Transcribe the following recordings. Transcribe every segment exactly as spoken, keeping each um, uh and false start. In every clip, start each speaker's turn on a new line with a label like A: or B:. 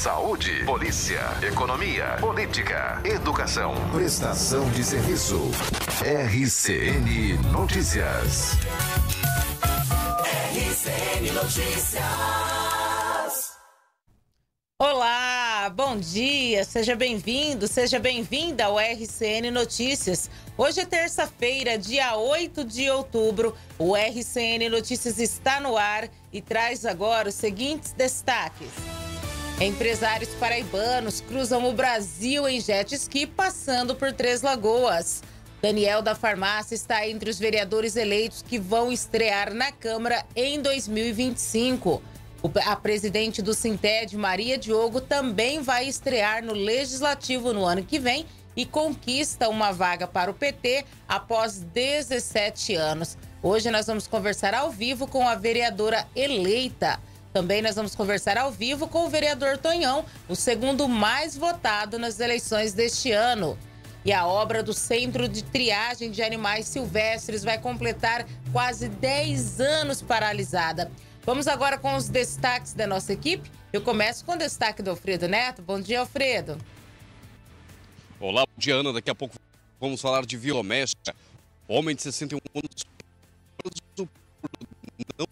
A: saúde, polícia, economia, política, educação, prestação de serviço. R C N Notícias.
B: R C N Notícias.
C: Olá, bom dia, seja bem-vindo, seja bem-vinda ao R C N Notícias. Hoje é terça-feira, dia oito de outubro, o R C N Notícias está no ar e traz agora os seguintes destaques. Empresários paraibanos cruzam o Brasil em jet ski passando por Três Lagoas. Daniel da Farmácia está entre os vereadores eleitos que vão estrear na Câmara em dois mil e vinte e cinco. A presidente do Sinted, Maria Diogo, também vai estrear no Legislativo no ano que vem e conquista uma vaga para o P T após dezessete anos. Hoje nós vamos conversar ao vivo com a vereadora eleita. Também nós vamos conversar ao vivo com o vereador Tonhão, o segundo mais votado nas eleições deste ano. E a obra do Centro de Triagem de Animais Silvestres vai completar quase dez anos paralisada. Vamos agora com os destaques da nossa equipe. Eu começo com o destaque do Alfredo Neto. Bom dia, Alfredo.
D: Olá, bom dia, Ana. Daqui a pouco vamos falar de violência. Homem de sessenta e um anos preso por não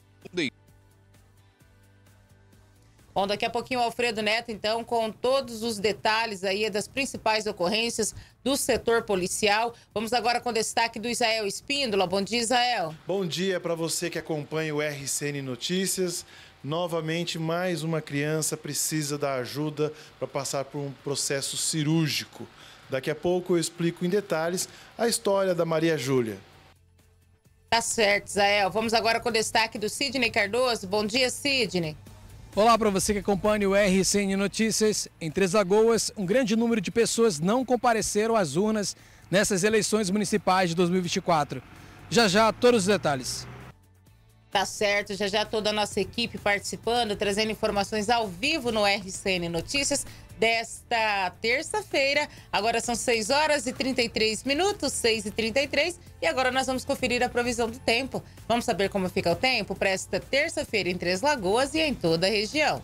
C: Bom, daqui a pouquinho o Alfredo Neto, então, com todos os detalhes aí das principais ocorrências do setor policial. Vamos agora com o destaque do Israel Espíndola. Bom dia, Israel.
E: Bom dia para você que acompanha o R C N Notícias. Novamente, mais uma criança precisa da ajuda para passar por um processo cirúrgico. Daqui a pouco eu explico em detalhes a história da Maria Júlia.
C: Tá certo, Israel. Vamos agora com o destaque do Sidney Cardoso. Bom dia, Sidney.
F: Olá para você que acompanha o R C N Notícias. Em Três Lagoas, um grande número de pessoas não compareceram às urnas nessas eleições municipais de dois mil e vinte e quatro. Já já, todos os detalhes.
C: Tá certo, já já toda a nossa equipe participando, trazendo informações ao vivo no R C N Notícias desta terça-feira. Agora são seis horas e trinta e três minutos, seis e trinta e três, e agora nós vamos conferir a previsão do tempo. Vamos saber como fica o tempo para esta terça-feira em Três Lagoas e em toda a região.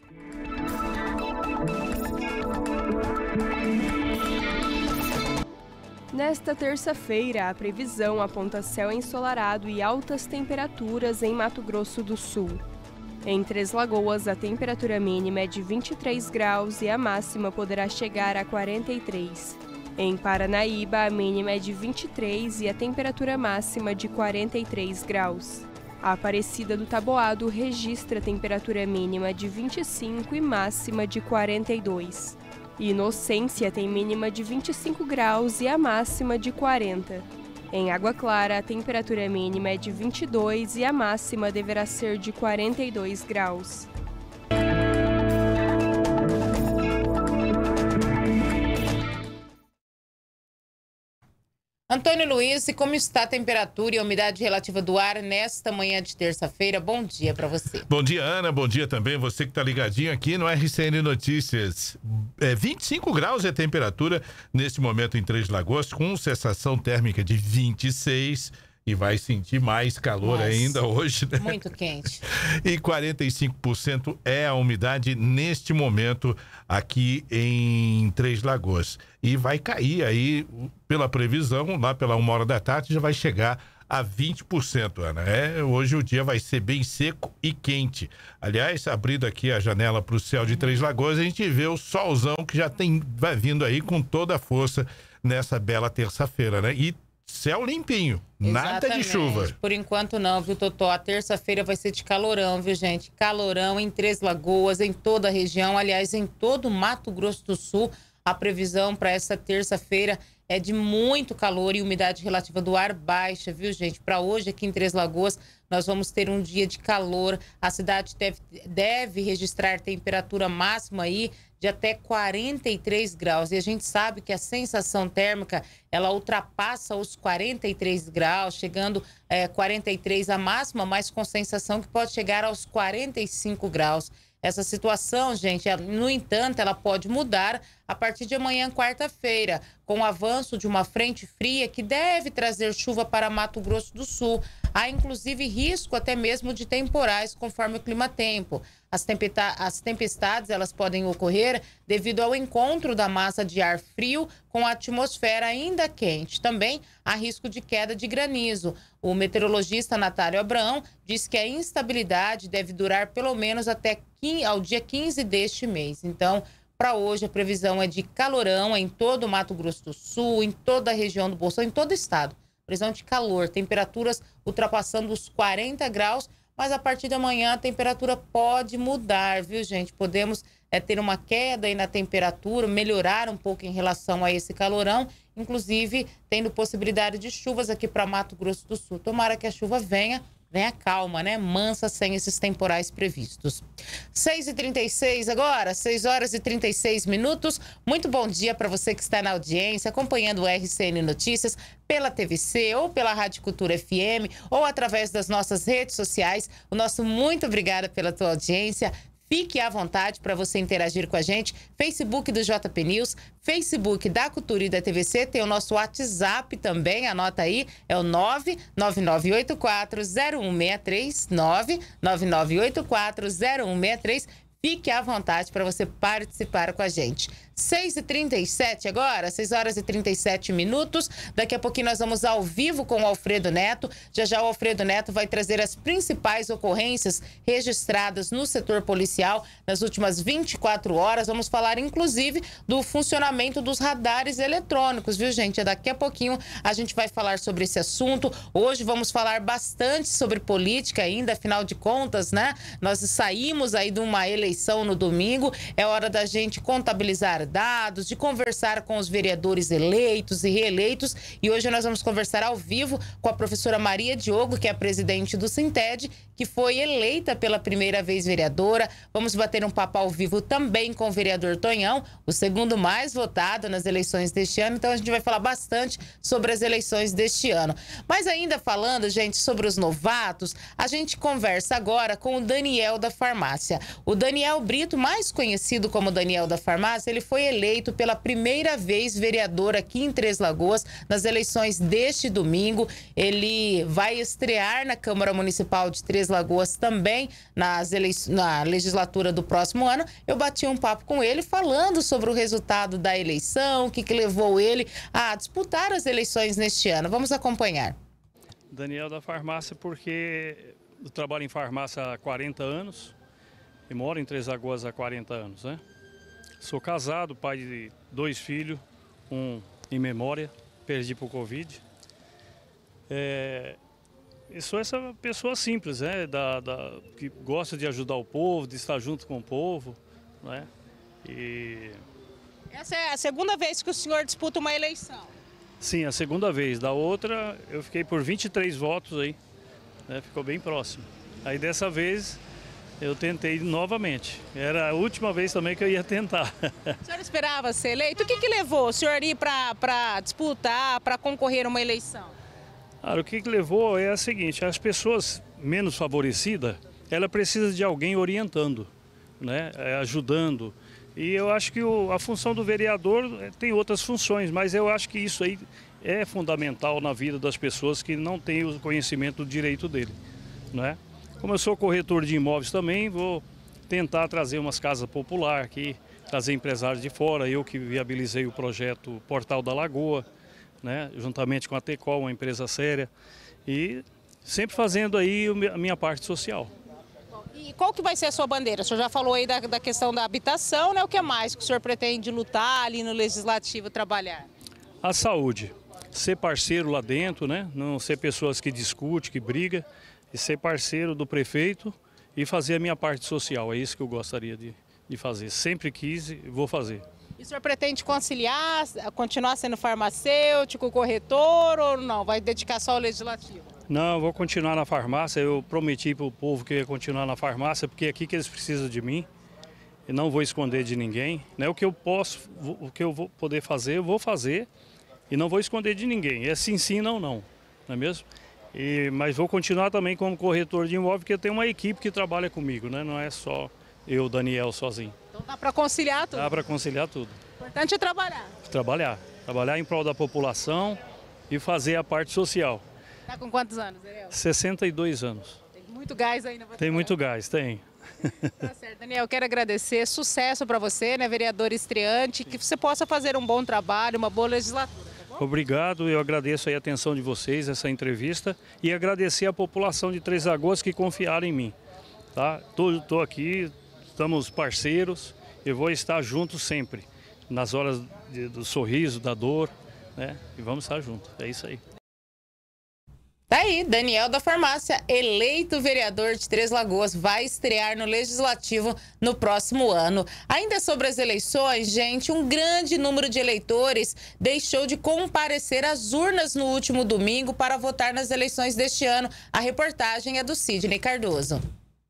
G: Nesta terça-feira, a previsão aponta céu ensolarado e altas temperaturas em Mato Grosso do Sul. Em Três Lagoas, a temperatura mínima é de vinte e três graus e a máxima poderá chegar a quarenta e três. Em Paranaíba, a mínima é de vinte e três e a temperatura máxima de quarenta e três graus. A Aparecida do Taboado registra temperatura mínima de vinte e cinco e máxima de quarenta e dois. Inocência tem mínima de vinte e cinco graus e a máxima de quarenta. Em Água Clara, a temperatura mínima é de vinte e dois e a máxima deverá ser de quarenta e dois graus.
C: Antônio Luiz, e como está a temperatura e a umidade relativa do ar nesta manhã de terça-feira? Bom dia para você.
H: Bom dia, Ana. Bom dia também você que está ligadinho aqui no R C N Notícias. É, vinte e cinco graus é a temperatura neste momento em Três Lagoas, com sensação térmica de vinte e seis. E vai sentir mais calor Nossa, ainda hoje, né?
C: Muito quente.
H: E quarenta e cinco por cento é a umidade neste momento aqui em Três Lagoas. E vai cair aí, pela previsão, lá pela uma hora da tarde, já vai chegar a vinte por cento, Ana. É, hoje o dia vai ser bem seco e quente. Aliás, abrindo aqui a janela para o céu de Três Lagoas, a gente vê o solzão que já tem, vai vindo aí com toda a força nessa bela terça-feira, né? E céu limpinho, nada
C: Exatamente.
H: de chuva.
C: Por enquanto não, viu, Totó? A terça-feira vai ser de calorão, viu, gente? Calorão em Três Lagoas, em toda a região, aliás, em todo o Mato Grosso do Sul. A previsão para essa terça-feira é de muito calor e umidade relativa do ar baixa, viu, gente? Para hoje, aqui em Três Lagoas, nós vamos ter um dia de calor. A cidade deve, deve registrar temperatura máxima aí de até quarenta e três graus. E a gente sabe que a sensação térmica, ela ultrapassa os quarenta e três graus, chegando é, quarenta e três a máxima, mas com sensação que pode chegar aos quarenta e cinco graus. Essa situação, gente, no entanto, ela pode mudar a partir de amanhã, quarta-feira, com o avanço de uma frente fria que deve trazer chuva para Mato Grosso do Sul. Há inclusive risco até mesmo de temporais, conforme o clima-tempo. As, as tempestades elas podem ocorrer devido ao encontro da massa de ar frio com a atmosfera ainda quente. Também há risco de queda de granizo. O meteorologista Natário Abraão diz que a instabilidade deve durar pelo menos até ao dia quinze deste mês. Então, para hoje, a previsão é de calorão em todo o Mato Grosso do Sul, em toda a região do Bolsão, em todo o estado. Previsão de calor, temperaturas ultrapassando os quarenta graus, mas a partir da manhã a temperatura pode mudar, viu, gente? Podemos é, ter uma queda aí na temperatura, melhorar um pouco em relação a esse calorão, inclusive tendo possibilidade de chuvas aqui para Mato Grosso do Sul. Tomara que a chuva venha, venha calma, né? Mansa, sem esses temporais previstos. seis e trinta e seis agora, seis horas e trinta e seis minutos. Muito bom dia para você que está na audiência, acompanhando o R C N Notícias pela T V C ou pela Rádio Cultura F M ou através das nossas redes sociais. O nosso muito obrigada pela tua audiência. Fique à vontade para você interagir com a gente. Facebook do J P News, Facebook da Cultura e da T V C, tem o nosso WhatsApp também, anota aí, é o nove nove nove oito quatro zero um seis três, nove nove nove oito quatro zero um seis três. Fique à vontade para você participar com a gente. seis e trinta e sete agora, seis horas e trinta e sete minutos. Daqui a pouquinho nós vamos ao vivo com o Alfredo Neto. Já já o Alfredo Neto vai trazer as principais ocorrências registradas no setor policial nas últimas vinte e quatro horas. Vamos falar, inclusive, do funcionamento dos radares eletrônicos, viu, gente? Daqui a pouquinho a gente vai falar sobre esse assunto. Hoje vamos falar bastante sobre política ainda, afinal de contas, né? Nós saímos aí de uma eleição no domingo. É hora da gente contabilizar dados, de conversar com os vereadores eleitos e reeleitos. E hoje nós vamos conversar ao vivo com a professora Maria Diogo, que é a presidente do Sintede, que foi eleita pela primeira vez vereadora. Vamos bater um papo ao vivo também com o vereador Tonhão, o segundo mais votado nas eleições deste ano. Então a gente vai falar bastante sobre as eleições deste ano. Mas ainda falando, gente, sobre os novatos, a gente conversa agora com o Daniel da Farmácia. O Daniel Brito, mais conhecido como Daniel da Farmácia, ele foi eleito pela primeira vez vereador aqui em Três Lagoas nas eleições deste domingo. Ele vai estrear na Câmara Municipal de Três Lagoas também nas ele... na legislatura do próximo ano. Eu bati um papo com ele falando sobre o resultado da eleição, o que, que levou ele a disputar as eleições neste ano. Vamos acompanhar.
I: Daniel da Farmácia, porque eu trabalho em farmácia há quarenta anos e moro em Três Lagoas há quarenta anos, né? Sou casado, pai de dois filhos, um em memória, perdi por Covid. É... Eu sou essa pessoa simples, né? Da, da, que gosta de ajudar o povo, de estar junto com o povo, né? E...
J: Essa é a segunda vez que o senhor disputa uma eleição?
I: Sim, a segunda vez. Da outra, eu fiquei por vinte e três votos aí, né? Ficou bem próximo. Aí dessa vez, eu tentei novamente. Era a última vez também que eu ia tentar.
J: O senhor esperava ser eleito? O que, que levou o senhor ir para disputar, para concorrer a uma eleição?
I: Cara, o que, que levou é o seguinte, as pessoas menos favorecidas, ela precisa de alguém orientando, né? Ajudando. E eu acho que o, a função do vereador tem outras funções, mas eu acho que isso aí é fundamental na vida das pessoas que não têm o conhecimento do direito dele, né? Como eu sou corretor de imóveis também, vou tentar trazer umas casas populares aqui, trazer empresários de fora, eu que viabilizei o projeto Portal da Lagoa, né, juntamente com a Tecol, uma empresa séria, e sempre fazendo aí a minha parte social.
J: E qual que vai ser a sua bandeira? O senhor já falou aí da, da questão da habitação, né? O que mais que o senhor pretende lutar ali no Legislativo, trabalhar?
I: A saúde, ser parceiro lá dentro, né? Não ser pessoas que discutem, que brigam, e ser parceiro do prefeito e fazer a minha parte social. É isso que eu gostaria de, de fazer. Sempre quis e vou fazer.
J: E o senhor pretende conciliar, continuar sendo farmacêutico, corretor ou não? Vai dedicar só ao legislativo?
I: Não, vou continuar na farmácia. Eu prometi para o povo que ia continuar na farmácia, porque é aqui que eles precisam de mim. E não vou esconder de ninguém. Né? O que eu posso, o que eu vou poder fazer, eu vou fazer. E não vou esconder de ninguém. É sim, sim, não, não. Não é mesmo? E, mas vou continuar também como corretor de imóvel, porque eu tenho uma equipe que trabalha comigo, né? Não é só eu, Daniel, sozinho.
J: Então dá para conciliar tudo?
I: Dá para conciliar tudo.
J: O importante é trabalhar.
I: Trabalhar. Trabalhar em prol da população e fazer a parte social.
J: Tá com quantos anos, Daniel?
I: sessenta e dois anos.
J: Tem muito gás ainda.
I: Tem muito gás, tem.
J: Tá certo, Daniel, quero agradecer, sucesso para você, né, vereador estreante, que você possa fazer um bom trabalho, uma boa legislatura, tá bom?
I: Obrigado, eu agradeço aí a atenção de vocês, essa entrevista, e agradecer a população de Três Lagoas que confiaram em mim, tá? Tô, tô aqui, estamos parceiros, eu vou estar junto sempre, nas horas de, do sorriso, da dor, né, e vamos estar juntos, é isso aí.
C: Tá aí, Daniel da Farmácia, eleito vereador de Três Lagoas, vai estrear no Legislativo no próximo ano. Ainda sobre as eleições, gente, um grande número de eleitores deixou de comparecer às urnas no último domingo para votar nas eleições deste ano. A reportagem é do Sidney Cardoso.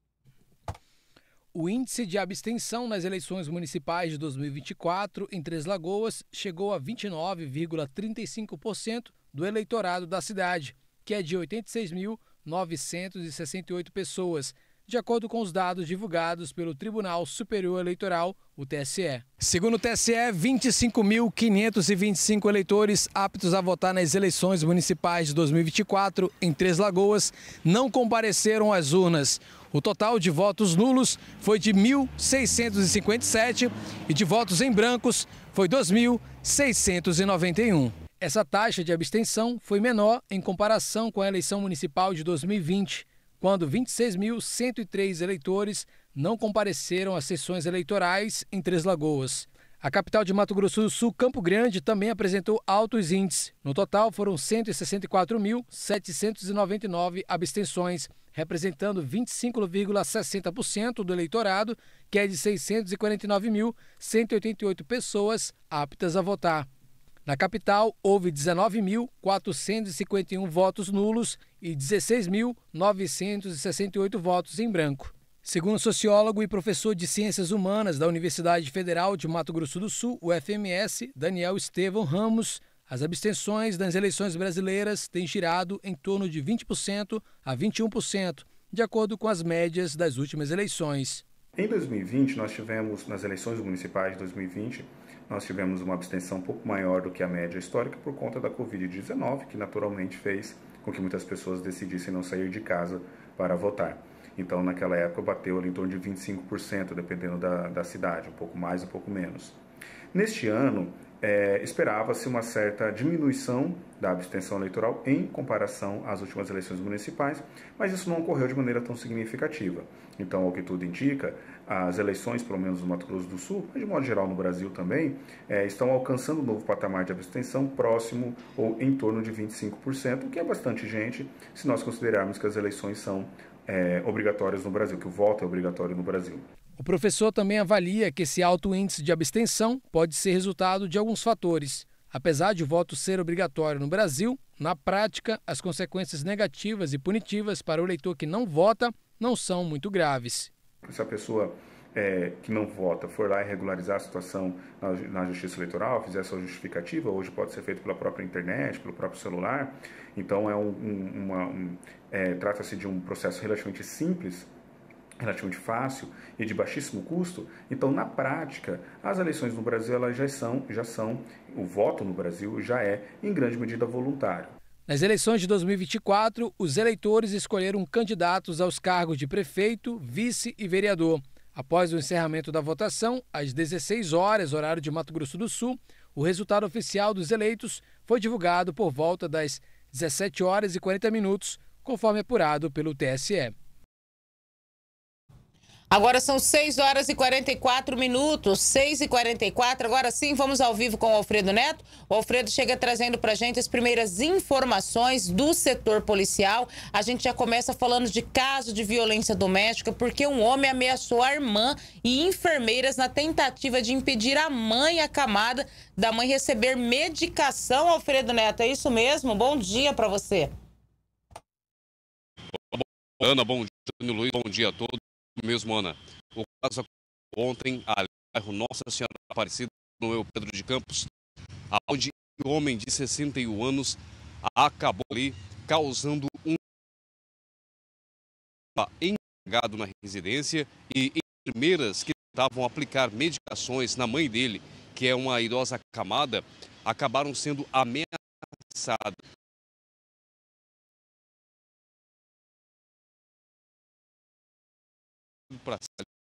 F: O índice de abstenção nas eleições municipais de dois mil e vinte e quatro em Três Lagoas chegou a vinte e nove vírgula trinta e cinco por cento do eleitorado da cidade, que é de oitenta e seis mil novecentos e sessenta e oito pessoas, de acordo com os dados divulgados pelo Tribunal Superior Eleitoral, o T S E. Segundo o T S E, vinte e cinco mil quinhentos e vinte e cinco eleitores aptos a votar nas eleições municipais de dois mil e vinte e quatro em Três Lagoas não compareceram às urnas. O total de votos nulos foi de mil seiscentos e cinquenta e sete e de votos em brancos foi dois mil seiscentos e noventa e um. Essa taxa de abstenção foi menor em comparação com a eleição municipal de dois mil e vinte, quando vinte e seis mil cento e três eleitores não compareceram às sessões eleitorais em Três Lagoas. A capital de Mato Grosso do Sul, Campo Grande, também apresentou altos índices. No total, foram cento e sessenta e quatro mil setecentos e noventa e nove abstenções, representando vinte e cinco vírgula sessenta por cento do eleitorado, que é de seiscentos e quarenta e nove mil cento e oitenta e oito pessoas aptas a votar. Na capital, houve dezenove mil quatrocentos e cinquenta e um votos nulos e dezesseis mil novecentos e sessenta e oito votos em branco. Segundo o sociólogo e professor de Ciências Humanas da Universidade Federal de Mato Grosso do Sul, U F M S, Daniel Estevão Ramos, as abstenções nas eleições brasileiras têm girado em torno de vinte por cento a vinte e um por cento, de acordo com as médias das últimas eleições.
K: Em dois mil e vinte, nós tivemos, nas eleições municipais de dois mil e vinte, nós tivemos uma abstenção um pouco maior do que a média histórica por conta da covid dezenove, que naturalmente fez com que muitas pessoas decidissem não sair de casa para votar. Então, naquela época, bateu ali em torno de vinte e cinco por cento, dependendo da, da cidade, um pouco mais, um pouco menos. Neste ano, é, esperava-se uma certa diminuição da abstenção eleitoral em comparação às últimas eleições municipais, mas isso não ocorreu de maneira tão significativa. Então, ao que tudo indica, as eleições, pelo menos no Mato Grosso do Sul, mas de modo geral no Brasil também, é, estão alcançando um novo patamar de abstenção próximo ou em torno de vinte e cinco por cento, o que é bastante gente se nós considerarmos que as eleições são é, obrigatórias no Brasil, que o voto é obrigatório no Brasil.
F: O professor também avalia que esse alto índice de abstenção pode ser resultado de alguns fatores. Apesar de o voto ser obrigatório no Brasil, na prática, as consequências negativas e punitivas para o eleitor que não vota não são muito graves.
K: Se a pessoa é, que não vota for lá e regularizar a situação na, na Justiça Eleitoral, fizer sua justificativa, hoje pode ser feito pela própria internet, pelo próprio celular, então é um, um, uma, um, é, trata-se de um processo relativamente simples, relativamente fácil e de baixíssimo custo. Então, na prática, as eleições no Brasil elas já são, já são, o voto no Brasil já é, em grande medida, voluntário.
F: Nas eleições de dois mil e vinte e quatro, os eleitores escolheram candidatos aos cargos de prefeito, vice e vereador. Após o encerramento da votação, às dezesseis horas, horário de Mato Grosso do Sul, o resultado oficial dos eleitos foi divulgado por volta das dezessete horas e quarenta minutos, conforme apurado pelo T S E.
C: Agora são seis horas e quarenta e quatro minutos, seis e quarenta e quatro. Agora sim, vamos ao vivo com o Alfredo Neto. O Alfredo chega trazendo pra gente as primeiras informações do setor policial. A gente já começa falando de caso de violência doméstica, porque um homem ameaçou a irmã e enfermeiras na tentativa de impedir a mãe acamada da mãe receber medicação. Alfredo Neto, é isso mesmo? Bom dia pra você.
D: Ana, bom dia, Luiz, bom dia a todos. Mesmo, Ana, o caso ontem ali no bairro Nossa Senhora Aparecida, no Eu Pedro de Campos, onde um homem de sessenta e um anos acabou ali causando um empregado na residência e enfermeiras que tentavam aplicar medicações na mãe dele, que é uma idosa acamada, acabaram sendo ameaçadas. para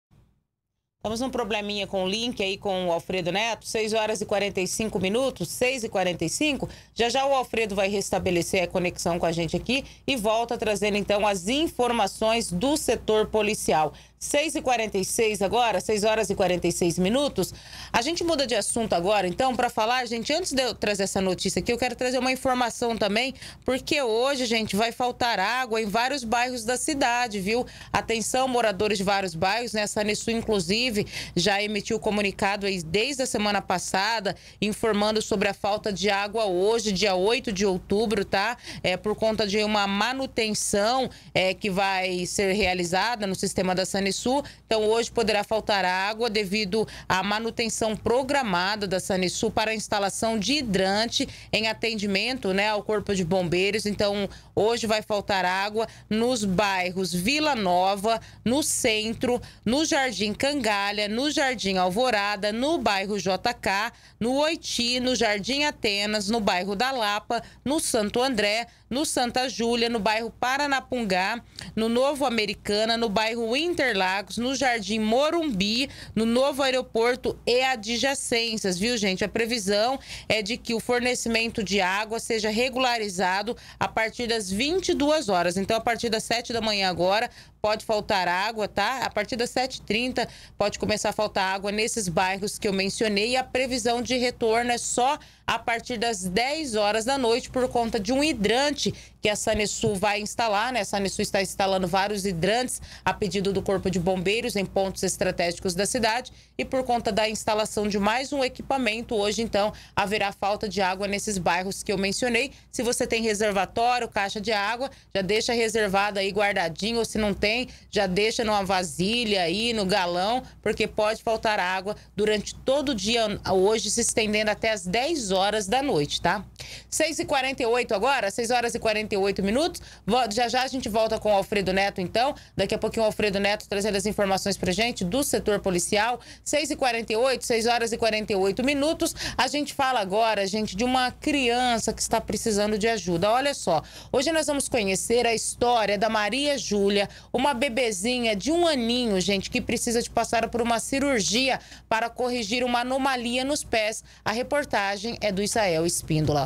C: Estamos num probleminha com o link aí com o Alfredo Neto, seis horas e quarenta e cinco minutos, seis e quarenta e cinco. Já já o Alfredo vai restabelecer a conexão com a gente aqui e volta trazendo então as informações do setor policial. seis e quarenta e seis agora, seis horas e quarenta e seis minutos. A gente muda de assunto agora, então, para falar, gente, antes de eu trazer essa notícia aqui, eu quero trazer uma informação também, porque hoje, gente, vai faltar água em vários bairros da cidade, viu? Atenção, moradores de vários bairros, né? A Sanesul, inclusive, já emitiu comunicado aí desde a semana passada, informando sobre a falta de água hoje, dia oito de outubro, tá? É por conta de uma manutenção é, que vai ser realizada no sistema da Sanesul. Então, hoje poderá faltar água devido à manutenção programada da Sanesul para a instalação de hidrante em atendimento, né, ao Corpo de Bombeiros. Então, hoje vai faltar água nos bairros Vila Nova, no Centro, no Jardim Cangalha, no Jardim Alvorada, no bairro J K, no Oiti, no Jardim Atenas, no bairro da Lapa, no Santo André, no Santa Júlia, no bairro Paranapungá, no Novo Americana, no bairro Interlagos, no Jardim Morumbi, no Novo Aeroporto e adjacências, viu, gente? A previsão é de que o fornecimento de água seja regularizado a partir das vinte e duas horas. Então, a partir das sete da manhã agora, pode faltar água, tá? A partir das sete e trinta pode começar a faltar água nesses bairros que eu mencionei, e a previsão de retorno é só a partir das dez horas da noite por conta de um hidrante que a Sanesul vai instalar, né? A Sanesul está instalando vários hidrantes a pedido do Corpo de Bombeiros em pontos estratégicos da cidade, e por conta da instalação de mais um equipamento, hoje então haverá falta de água nesses bairros que eu mencionei. Se você tem reservatório, caixa de água, já deixa reservado aí, guardadinho, ou se não tem, já deixa numa vasilha aí, no galão, porque pode faltar água durante todo o dia hoje, se estendendo até as dez horas da noite, tá? seis e quarenta e oito agora, seis horas e quarenta e oito minutos. Já já a gente volta com o Alfredo Neto, então. Daqui a pouquinho o Alfredo Neto trazendo as informações pra gente do setor policial. seis e quarenta e oito, seis horas e quarenta e oito minutos. A gente fala agora, gente, de uma criança que está precisando de ajuda. Olha só, hoje nós vamos conhecer a história da Maria Júlia, uma bebezinha de um aninho, gente, que precisa de passar por uma cirurgia para corrigir uma anomalia nos pés. A reportagem é do Isael Espíndola.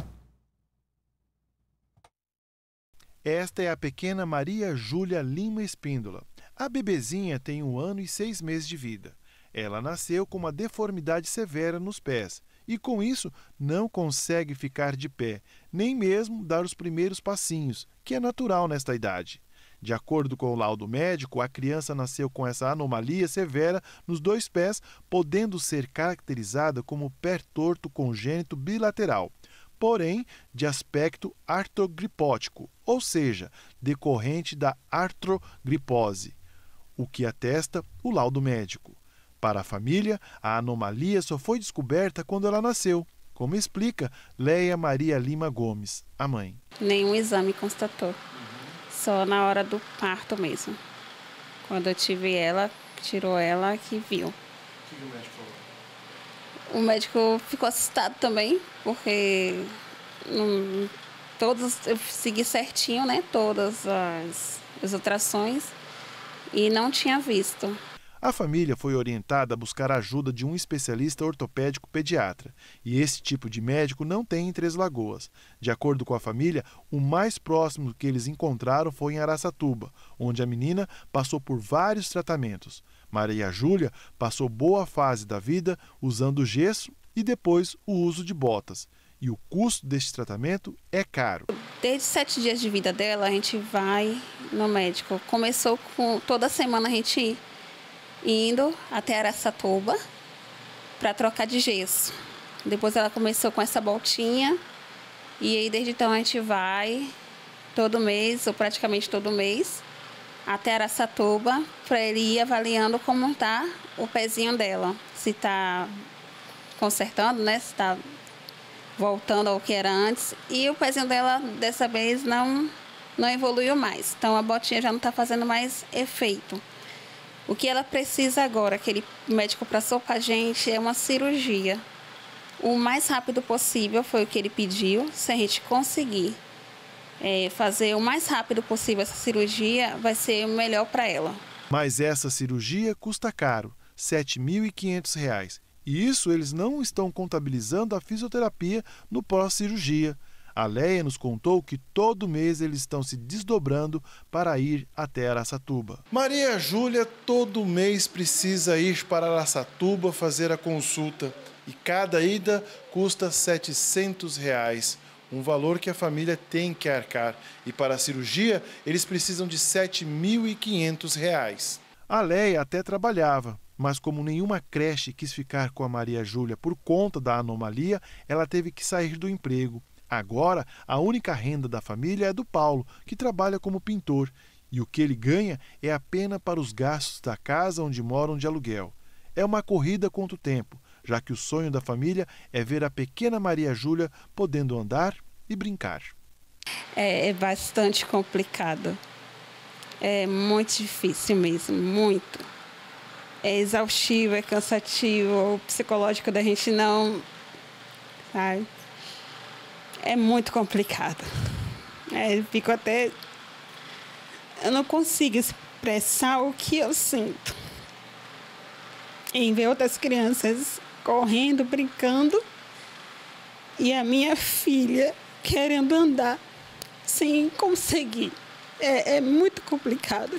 E: Esta é a pequena Maria Júlia Lima Espíndola. A bebezinha tem um ano e seis meses de vida. Ela nasceu com uma deformidade severa nos pés e, com isso, não consegue ficar de pé, nem mesmo dar os primeiros passinhos, que é natural nesta idade. De acordo com o laudo médico, a criança nasceu com essa anomalia severa nos dois pés, podendo ser caracterizada como pé torto congênito bilateral, porém de aspecto artrogripótico, ou seja, decorrente da artrogripose, o que atesta o laudo médico. Para a família, a anomalia só foi descoberta quando ela nasceu, como explica Leia Maria Lima Gomes, a mãe.
L: Nenhum exame constatou, só na hora do parto mesmo. Quando eu tive ela, tirou ela, que viu. O que o médico falou? O médico ficou assustado também, porque hum, todos, eu segui certinho, né, todas as, as ultrações, e não tinha visto.
E: A família foi orientada a buscar a ajuda de um especialista ortopédico pediatra, e esse tipo de médico não tem em Três Lagoas. De acordo com a família, o mais próximo que eles encontraram foi em Araçatuba, onde a menina passou por vários tratamentos. Maria Júlia passou boa fase da vida usando gesso e depois o uso de botas. E o custo deste tratamento é caro.
L: Desde sete dias de vida dela, a gente vai no médico. Começou com toda semana a gente ir. Indo até Araçatuba para trocar de gesso. Depois ela começou com essa boltinha e aí desde então a gente vai todo mês, ou praticamente todo mês, até Araçatuba para ele ir avaliando como está o pezinho dela. Se está consertando, né? Se está voltando ao que era antes. E o pezinho dela dessa vez não, não evoluiu mais. Então a botinha já não está fazendo mais efeito. O que ela precisa agora, aquele médico passou para a gente, é uma cirurgia. O mais rápido possível foi o que ele pediu. Se a gente conseguir é, fazer o mais rápido possível essa cirurgia, vai ser o melhor para ela.
E: Mas essa cirurgia custa caro, sete mil e quinhentos reais. E isso eles não estão contabilizando a fisioterapia no pós-cirurgia. A Leia nos contou que todo mês eles estão se desdobrando para ir até Araçatuba. Maria Júlia todo mês precisa ir para Araçatuba fazer a consulta. E cada ida custa setecentos reais. Um valor que a família tem que arcar. E para a cirurgia, eles precisam de sete mil e quinhentos reais. A Leia até trabalhava, mas como nenhuma creche quis ficar com a Maria Júlia por conta da anomalia, ela teve que sair do emprego. Agora, a única renda da família é do Paulo, que trabalha como pintor. E o que ele ganha é apenas para os gastos da casa onde moram de aluguel. É uma corrida contra o tempo, já que o sonho da família é ver a pequena Maria Júlia podendo andar e brincar.
L: É, é bastante complicado. É muito difícil mesmo, muito. É exaustivo, é cansativo, o psicológico da gente não... Sabe? É muito complicado. É, eu fico até... Eu não consigo expressar o que eu sinto. Em ver outras crianças correndo, brincando, e a minha filha querendo andar sem conseguir. É, é muito complicado.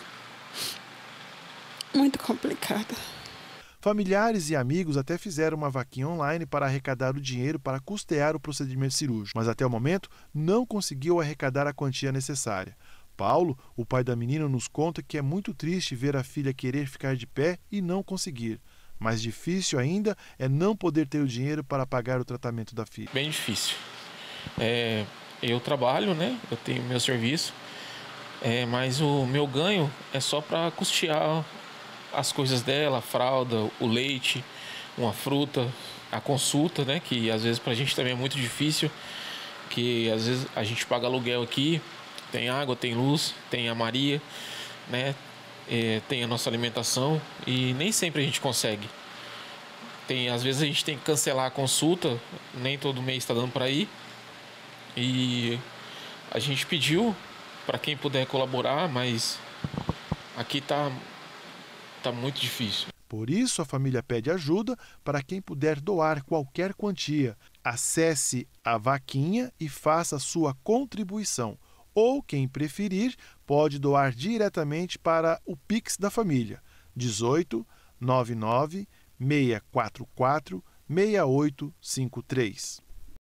L: Muito complicado.
E: Familiares e amigos até fizeram uma vaquinha online para arrecadar o dinheiro para custear o procedimento cirúrgico, mas até o momento não conseguiu arrecadar a quantia necessária. Paulo, o pai da menina, nos conta que é muito triste ver a filha querer ficar de pé e não conseguir. Mais difícil ainda é não poder ter o dinheiro para pagar o tratamento da filha.
M: Bem difícil. É, eu trabalho, né? Eu tenho meu serviço, é, mas o meu ganho é só para custear as coisas dela, a fralda, o leite, uma fruta, a consulta, né? Que às vezes pra gente também é muito difícil, que às vezes a gente paga aluguel aqui, tem água, tem luz, tem a Maria, né? É, tem a nossa alimentação e nem sempre a gente consegue. Tem, às vezes a gente tem que cancelar a consulta, nem todo mês está dando para ir. E a gente pediu para quem puder colaborar, mas aqui tá Tá muito difícil.
E: Por isso, a família pede ajuda para quem puder doar qualquer quantia. Acesse a vaquinha e faça sua contribuição. Ou, quem preferir, pode doar diretamente para o Pix da família. dezoito, noventa e nove, seiscentos e quarenta e quatro, sessenta e oito cinquenta e três.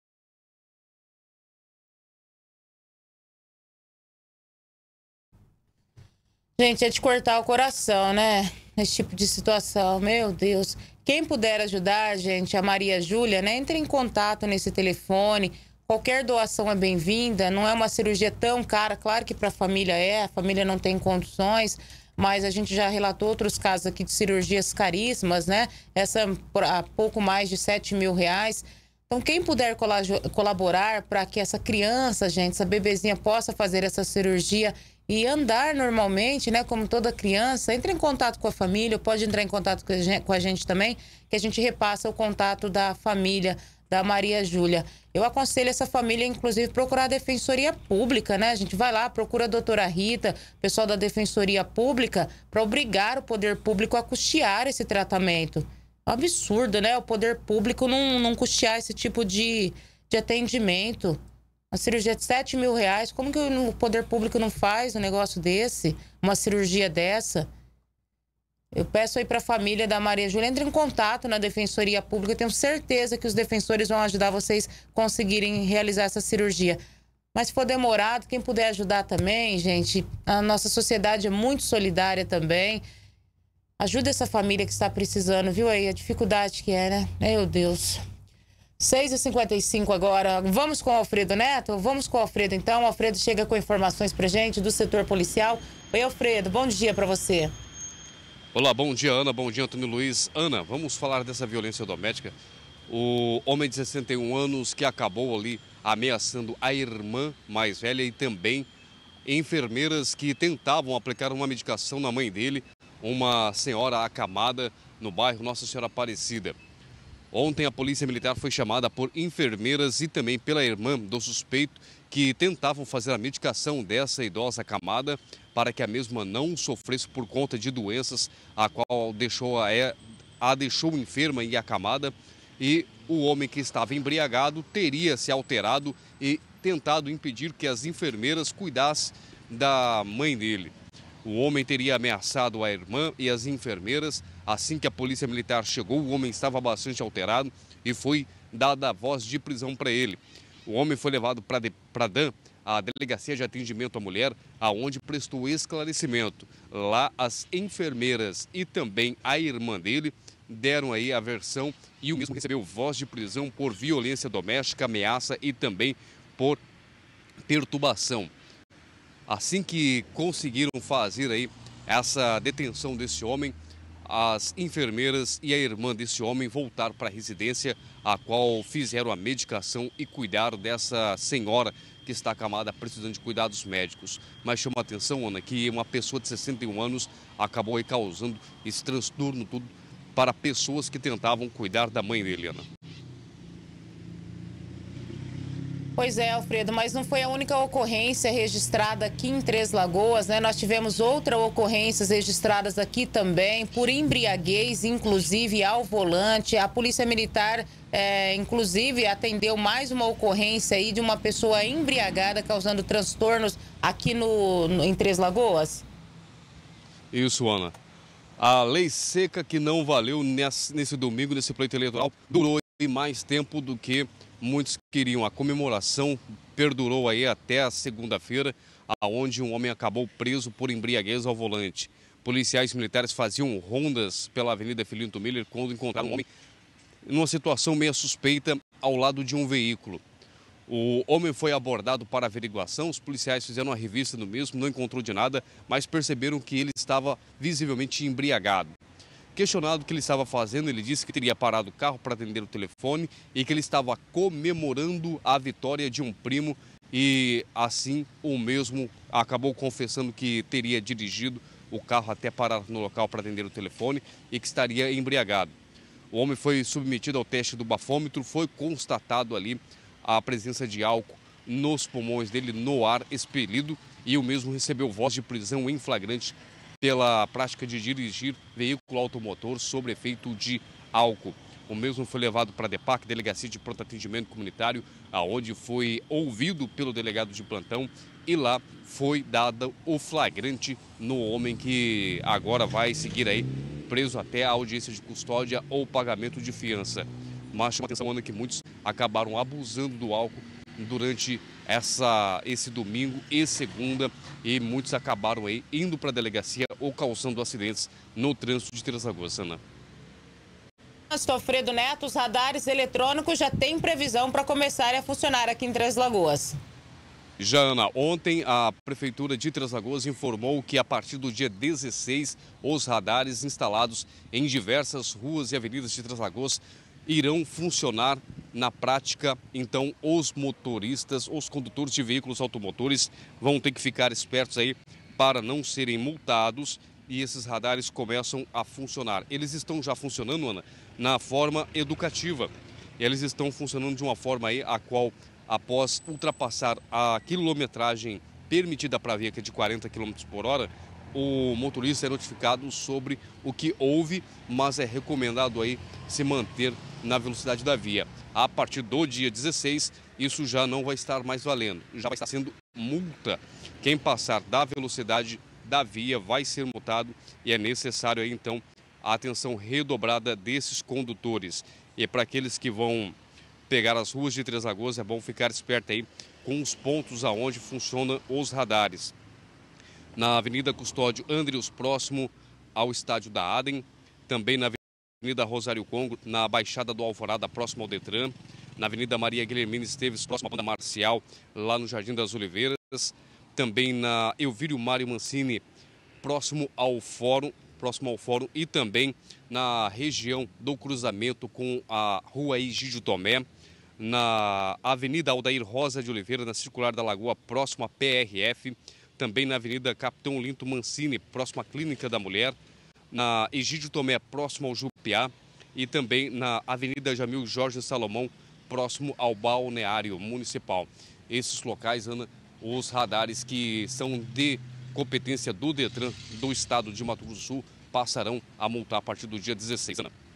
C: Gente, é de cortar o coração, né? Esse tipo de situação, meu Deus. Quem puder ajudar, gente, a Maria Júlia, né? Entre em contato nesse telefone. Qualquer doação é bem-vinda. Não é uma cirurgia tão cara. Claro que para a família é, a família não tem condições. Mas a gente já relatou outros casos aqui de cirurgias caríssimas, né? Essa a pouco mais de sete mil reais. Então, quem puder colaborar para que essa criança, gente, essa bebezinha possa fazer essa cirurgia e andar normalmente, né, como toda criança, entre em contato com a família, pode entrar em contato com a gente, com a gente também, que a gente repassa o contato da família da Maria Júlia. Eu aconselho essa família, inclusive, procurar a Defensoria Pública, né? A gente vai lá, procura a doutora Rita, pessoal da Defensoria Pública, para obrigar o poder público a custear esse tratamento. É um absurdo, né? O poder público não, não custear esse tipo de, de atendimento. Uma cirurgia de sete mil reais, como que o poder público não faz um negócio desse? Uma cirurgia dessa? Eu peço aí para a família da Maria Júlia, entre em contato na Defensoria Pública. Eu tenho certeza que os defensores vão ajudar vocês a conseguirem realizar essa cirurgia. Mas se for demorado, quem puder ajudar também, gente, a nossa sociedade é muito solidária também. Ajuda essa família que está precisando, viu aí? A dificuldade que é, né? Meu Deus. seis e cinquenta e cinco agora. Vamos com o Alfredo Neto? Vamos com o Alfredo, então. O Alfredo chega com informações pra gente do setor policial. Oi, Alfredo. Bom dia para você.
D: Olá, bom dia, Ana. Bom dia, Antônio Luiz. Ana, vamos falar dessa violência doméstica. O homem de sessenta e um anos que acabou ali ameaçando a irmã mais velha e também enfermeiras que tentavam aplicar uma medicação na mãe dele, uma senhora acamada no bairro Nossa Senhora Aparecida. Ontem a polícia militar foi chamada por enfermeiras e também pela irmã do suspeito que tentavam fazer a medicação dessa idosa acamada para que a mesma não sofresse por conta de doenças, a qual deixou a, a deixou enferma e acamada, e o homem que estava embriagado teria se alterado e tentado impedir que as enfermeiras cuidassem da mãe dele. O homem teria ameaçado a irmã e as enfermeiras. Assim que a polícia militar chegou, o homem estava bastante alterado e foi dada a voz de prisão para ele. O homem foi levado para a D A M, a Delegacia de Atendimento à Mulher, aonde prestou esclarecimento. Lá as enfermeiras e também a irmã dele deram aí a versão e o mesmo recebeu voz de prisão por violência doméstica, ameaça e também por perturbação. Assim que conseguiram fazer aí essa detenção desse homem, as enfermeiras e a irmã desse homem voltaram para a residência, a qual fizeram a medicação e cuidaram dessa senhora que está acamada precisando de cuidados médicos. Mas chama a atenção, Ana, que uma pessoa de sessenta e um anos acabou aí causando esse transtorno tudo para pessoas que tentavam cuidar da mãe dele, Ana.
C: Pois é, Alfredo, mas não foi a única ocorrência registrada aqui em Três Lagoas, né? Nós tivemos outras ocorrências registradas aqui também, por embriaguez, inclusive ao volante. A Polícia Militar, é, inclusive, atendeu mais uma ocorrência aí de uma pessoa embriagada causando transtornos aqui no, no, em Três Lagoas.
D: Isso, Ana. A lei seca que não valeu nesse, nesse domingo, nesse pleito eleitoral, durou mais tempo do que muitos queriam. A comemoração perdurou aí até a segunda-feira, aonde um homem acabou preso por embriaguez ao volante. Policiais militares faziam rondas pela Avenida Filinto Miller quando encontraram um homem numa situação meio suspeita ao lado de um veículo. O homem foi abordado para averiguação, os policiais fizeram uma revista do mesmo, não encontrou de nada, mas perceberam que ele estava visivelmente embriagado. Questionado o que ele estava fazendo, ele disse que teria parado o carro para atender o telefone e que ele estava comemorando a vitória de um primo e assim o mesmo acabou confessando que teria dirigido o carro até parar no local para atender o telefone e que estaria embriagado. O homem foi submetido ao teste do bafômetro, foi constatado ali a presença de álcool nos pulmões dele, no ar expelido, e o mesmo recebeu voz de prisão em flagrante pela prática de dirigir veículo automotor sob efeito de álcool. O mesmo foi levado para a DEPAC, Delegacia de Pronto Atendimento Comunitário, aonde foi ouvido pelo delegado de plantão e lá foi dado o flagrante no homem que agora vai seguir aí preso até a audiência de custódia ou pagamento de fiança. Mas chama atenção, Ana, que muitos acabaram abusando do álcool durante essa, esse domingo e segunda, e muitos acabaram aí indo para a delegacia ou causando acidentes no trânsito de Três Lagoas, Ana.
C: Alfredo Neto, os radares eletrônicos já têm previsão para começarem a funcionar aqui em Três Lagoas.
D: Já, Ana, ontem a Prefeitura de Três Lagoas informou que a partir do dia dezesseis, os radares instalados em diversas ruas e avenidas de Três Lagoas irão funcionar na prática. Então, os motoristas, os condutores de veículos automotores vão ter que ficar espertos aí para não serem multados e esses radares começam a funcionar. Eles estão já funcionando, Ana, na forma educativa. Eles estão funcionando de uma forma aí a qual, após ultrapassar a quilometragem permitida para a via, que é de quarenta quilômetros por hora, o motorista é notificado sobre o que houve, mas é recomendado aí se manter na velocidade da via. A partir do dia dezesseis, isso já não vai estar mais valendo, já vai estar sendo multa. Quem passar da velocidade da via vai ser multado e é necessário aí, então, a atenção redobrada desses condutores. E para aqueles que vão pegar as ruas de Três Lagoas, é bom ficar esperto aí com os pontos aonde funcionam os radares. Na Avenida Custódio Andrius, próximo ao estádio da Adem, também na Avenida Rosário Congo, na Baixada do Alvorada, próximo ao Detran, na Avenida Maria Guilhermina Esteves, próximo à Banda Marcial, lá no Jardim das Oliveiras, também na Elvírio Mário Mancini, próximo ao Fórum, próximo ao Fórum e também na região do cruzamento com a Rua Egídio Tomé, na Avenida Aldair Rosa de Oliveira, na Circular da Lagoa, próximo à P R F, também na Avenida Capitão Linto Mancini, próximo à Clínica da Mulher, na Egídio Tomé, próximo ao Jupiá, e também na Avenida Jamil Jorge Salomão, próximo ao Balneário Municipal. Esses locais, Ana, os radares que são de competência do Detran do estado de Mato Grosso do Sul, passarão a multar a partir do dia dezesseis.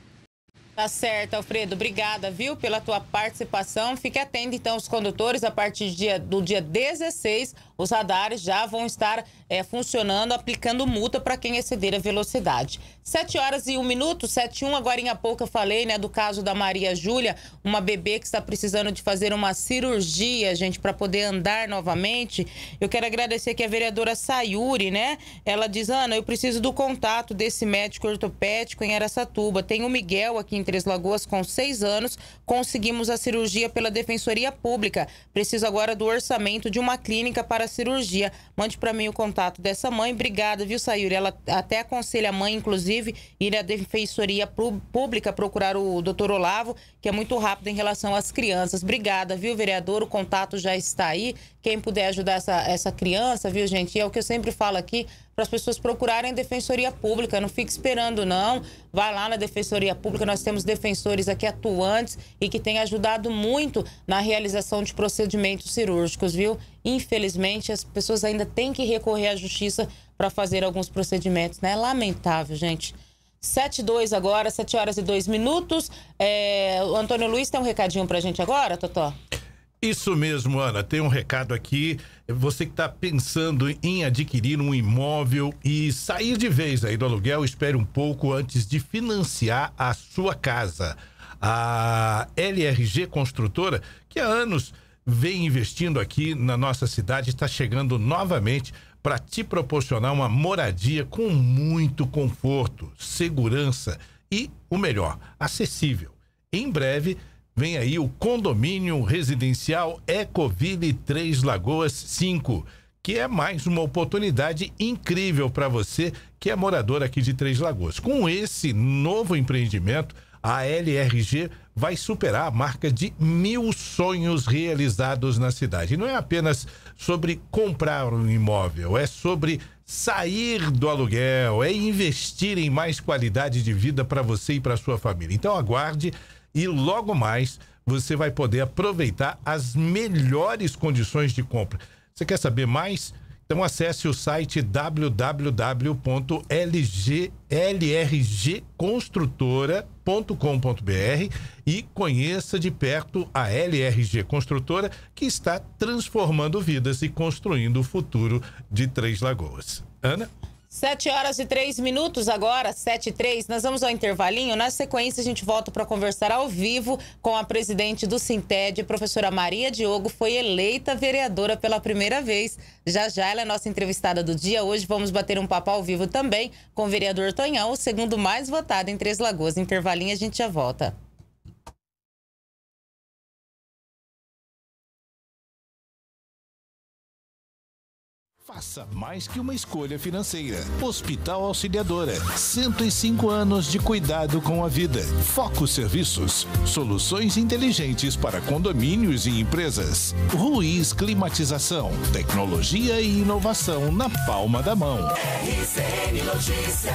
C: Tá certo, Alfredo. Obrigada, viu, pela tua participação. Fique atento, então, os condutores, a partir do dia, do dia dezesseis, os radares já vão estar é, funcionando, aplicando multa para quem exceder a velocidade. sete horas e um minuto, sete e um, agora em pouco eu falei, né, do caso da Maria Júlia, uma bebê que está precisando de fazer uma cirurgia, gente, para poder andar novamente. Eu quero agradecer aqui a vereadora Sayuri, né? Ela diz, Ana, eu preciso do contato desse médico ortopédico em Araçatuba. Tem o Miguel aqui em Três Lagoas com seis anos, conseguimos a cirurgia pela Defensoria Pública. Preciso agora do orçamento de uma clínica para a cirurgia. Mande para mim o contato dessa mãe. Obrigada, viu, Sayuri? Ela até aconselha a mãe, inclusive, ir à Defensoria Pública procurar o doutor Olavo, que é muito rápido em relação às crianças. Obrigada, viu, vereador? O contato já está aí. Quem puder ajudar essa, essa criança, viu, gente? E é o que eu sempre falo aqui, para as pessoas procurarem a Defensoria Pública. Não fique esperando, não. Vai lá na Defensoria Pública. Nós temos defensores aqui atuantes e que têm ajudado muito na realização de procedimentos cirúrgicos, viu? Infelizmente, as pessoas ainda têm que recorrer à justiça para fazer alguns procedimentos, né? Lamentável, gente. sete e dois agora, sete horas e dois minutos. É... O Antônio Luiz tem um recadinho para a gente agora, Totó?
H: Isso mesmo, Ana. Tem um recado aqui. Você que está pensando em adquirir um imóvel e sair de vez aí do aluguel, espere um pouco antes de financiar a sua casa. A L R G Construtora, que há anos vem investindo aqui na nossa cidade, está chegando novamente para te proporcionar uma moradia com muito conforto, segurança e, o melhor, acessível. Em breve, vem aí o condomínio residencial Ecoville Três Lagoas cinco, que é mais uma oportunidade incrível para você que é morador aqui de Três Lagoas. Com esse novo empreendimento, a L R G vai superar a marca de mil sonhos realizados na cidade. E não é apenas sobre comprar um imóvel, é sobre sair do aluguel, é investir em mais qualidade de vida para você e para sua família. Então aguarde e logo mais você vai poder aproveitar as melhores condições de compra. Você quer saber mais? Então acesse o site w w w ponto l r g construtora ponto com ponto b r e conheça de perto a L R G Construtora, que está transformando vidas e construindo o futuro de Três Lagoas. Ana?
C: Sete horas e três minutos agora, sete e três. Nós vamos ao intervalinho. Na sequência, a gente volta para conversar ao vivo com a presidente do Sinted, professora Maria Diogo, foi eleita vereadora pela primeira vez. Já já ela é nossa entrevistada do dia. Hoje vamos bater um papo ao vivo também com o vereador Tonhão, o segundo mais votado em Três Lagoas. Intervalinho, a gente já volta.
N: Faça mais que uma escolha financeira. Hospital Auxiliadora. cento e cinco anos de cuidado com a vida. Foco Serviços. Soluções inteligentes para condomínios e empresas. Ruiz Climatização. Tecnologia e inovação na palma da mão.
B: R C N Notícias.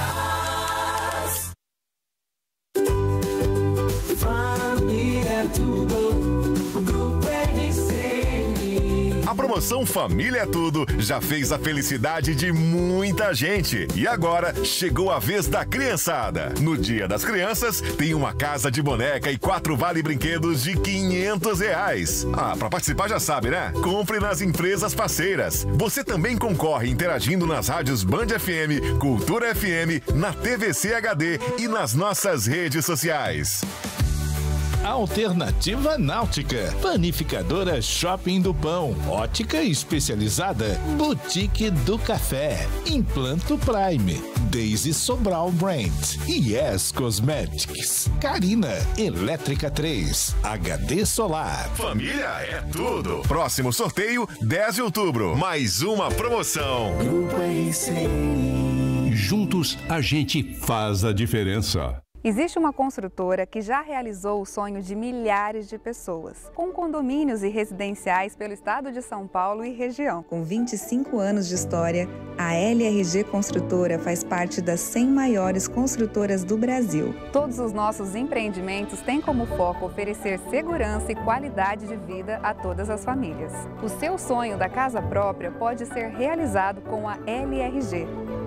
O: Família Tudo. Grupo R C N.
P: A promoção Família é Tudo já fez a felicidade de muita gente. E agora chegou a vez da criançada. No Dia das Crianças, tem uma casa de boneca e quatro vale brinquedos de quinhentos reais. Ah, pra participar já sabe, né? Compre nas empresas parceiras. Você também concorre interagindo nas rádios Band F M, Cultura F M, na T V C H D e nas nossas redes sociais.
N: Alternativa Náutica, Panificadora Shopping do Pão, Ótica Especializada, Boutique do Café, Implanto Prime, Daisy Sobral Brand, Yes Cosmetics, Carina, Elétrica três, H D Solar.
P: Família é tudo. Próximo sorteio, dez de outubro. Mais uma promoção.
O: Grupo R C N.
Q: Juntos a gente faz a diferença. Existe uma construtora que já realizou o sonho de milhares de pessoas, com condomínios e residenciais pelo estado de São Paulo e região. Com vinte e cinco anos de história, a L R G Construtora faz parte das cem maiores construtoras do Brasil. Todos os nossos empreendimentos têm como foco oferecer segurança e qualidade de vida a todas as famílias. O seu sonho da casa própria pode ser realizado com a L R G.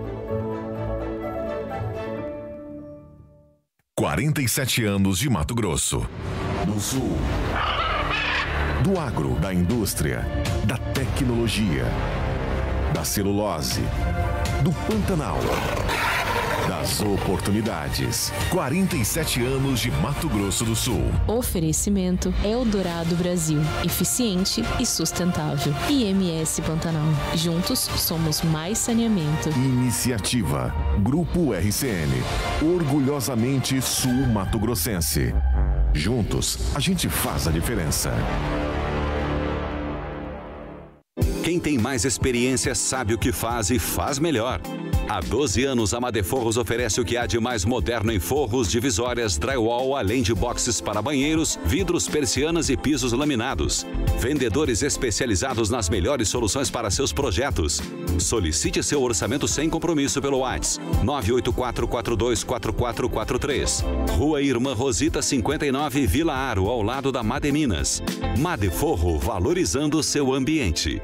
P: quarenta e sete anos de Mato Grosso. Do Sul. Do agro, da indústria, da tecnologia, da celulose, do Pantanal, das oportunidades. quarenta e sete anos de Mato Grosso do Sul.
R: Oferecimento Eldorado Brasil. Eficiente e sustentável. I M S Pantanal. Juntos somos mais saneamento.
P: Iniciativa. Grupo R C N. Orgulhosamente Sul Mato Grossense. Juntos, a gente faz a diferença.
S: Quem tem mais experiência sabe o que faz e faz melhor. Há doze anos, a Madeforros oferece o que há de mais moderno em forros, divisórias, drywall, além de boxes para banheiros, vidros, persianas e pisos laminados. Vendedores especializados nas melhores soluções para seus projetos. Solicite seu orçamento sem compromisso pelo WhatsApp nove oito quatro, quatro dois quatro quatro quatro três. Rua Irmã Rosita, cinquenta e nove, Vila Aro, ao lado da Mademinas. Madeforro, valorizando seu ambiente.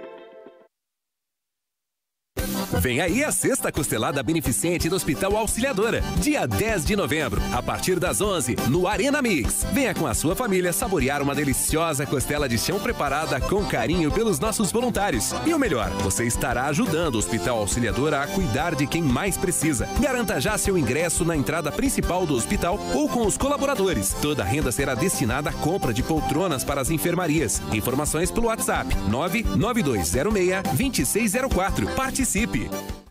T: Vem aí a sexta costelada beneficente do Hospital Auxiliadora, dia dez de novembro, a partir das onze, no Arena Mix. Venha com a sua família saborear uma deliciosa costela de chão preparada com carinho pelos nossos voluntários. E o melhor, você estará ajudando o Hospital Auxiliadora a cuidar de quem mais precisa. Garanta já seu ingresso na entrada principal do hospital ou com os colaboradores. Toda a renda será destinada à compra de poltronas para as enfermarias. Informações pelo WhatsApp nove nove dois zero seis, dois seis zero quatro. Participe!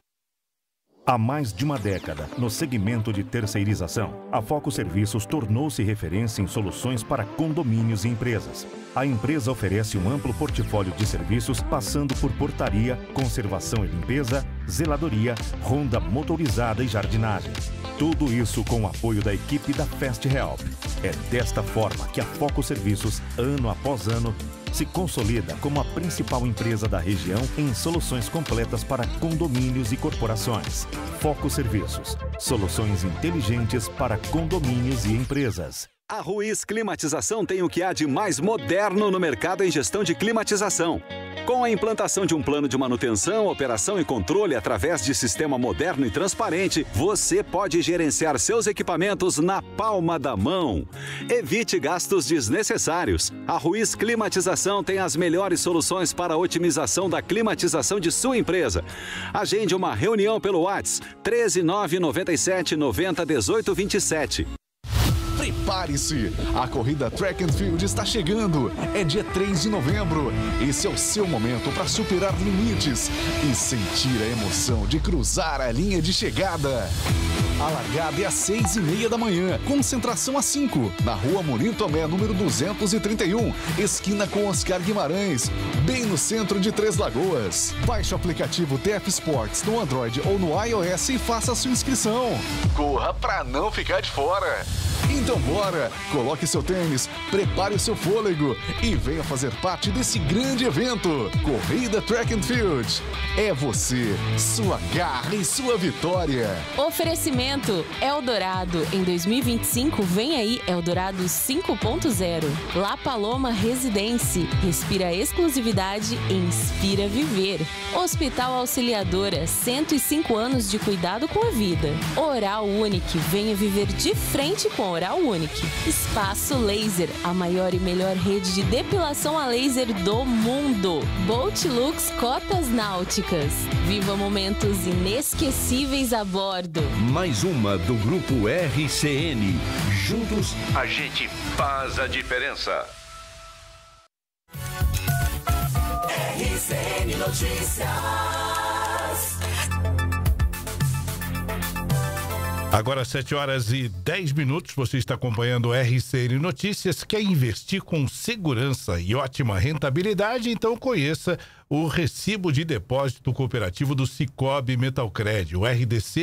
U: Há mais de uma década, no segmento de terceirização, a Foco Serviços tornou-se referência em soluções para condomínios e empresas. A empresa oferece um amplo portfólio de serviços, passando por portaria, conservação e limpeza, zeladoria, ronda motorizada e jardinagem. Tudo isso com o apoio da equipe da Fast Help. É desta forma que a Foco Serviços, ano após ano, se consolida como a principal empresa da região em soluções completas para condomínios e corporações. Foco Serviços, soluções inteligentes para condomínios e empresas.
S: A Ruiz Climatização tem o que há de mais moderno no mercado em gestão de climatização. Com a implantação de um plano de manutenção, operação e controle através de sistema moderno e transparente, você pode gerenciar seus equipamentos na palma da mão. Evite gastos desnecessários. A Ruiz Climatização tem as melhores soluções para a otimização da climatização de sua empresa. Agende uma reunião pelo WhatsApp treze nove nove sete noventa dezoito vinte e sete.
V: Prepare-se! A corrida Track and Field está chegando. É dia três de novembro. Esse é o seu momento para superar limites e sentir a emoção de cruzar a linha de chegada. A largada é às seis e meia da manhã. Concentração às cinco. Na rua Morim Tomé, número duzentos e trinta e um. Esquina com Oscar Guimarães. Bem no centro de Três Lagoas. Baixe o aplicativo T F Sports no Android ou no iOS e faça a sua inscrição. Corra para não ficar de fora. Então bora, coloque seu tênis, prepare o seu fôlego e venha fazer parte desse grande evento. Corrida Track and Field. É você, sua garra e sua vitória.
R: Oferecimento Eldorado. Em dois mil e vinte e cinco, vem aí Eldorado cinco ponto zero. La Paloma Residência. Respira exclusividade e inspira viver. Hospital Auxiliadora. cento e cinco anos de cuidado com a vida. Oral Unique. Venha viver de frente com Oral Unique. Espaço Laser, a maior e melhor rede de depilação a laser do mundo. Boat Lux Cotas Náuticas. Viva momentos inesquecíveis a bordo.
A: Mais uma do Grupo R C N. Juntos, a gente faz a diferença.
B: R C N Notícias.
H: Agora, sete horas e dez minutos, você está acompanhando o R C N Notícias. Quer investir com segurança e ótima rentabilidade? Então conheça o Recibo de Depósito Cooperativo do Sicoob Metalcred. O R D C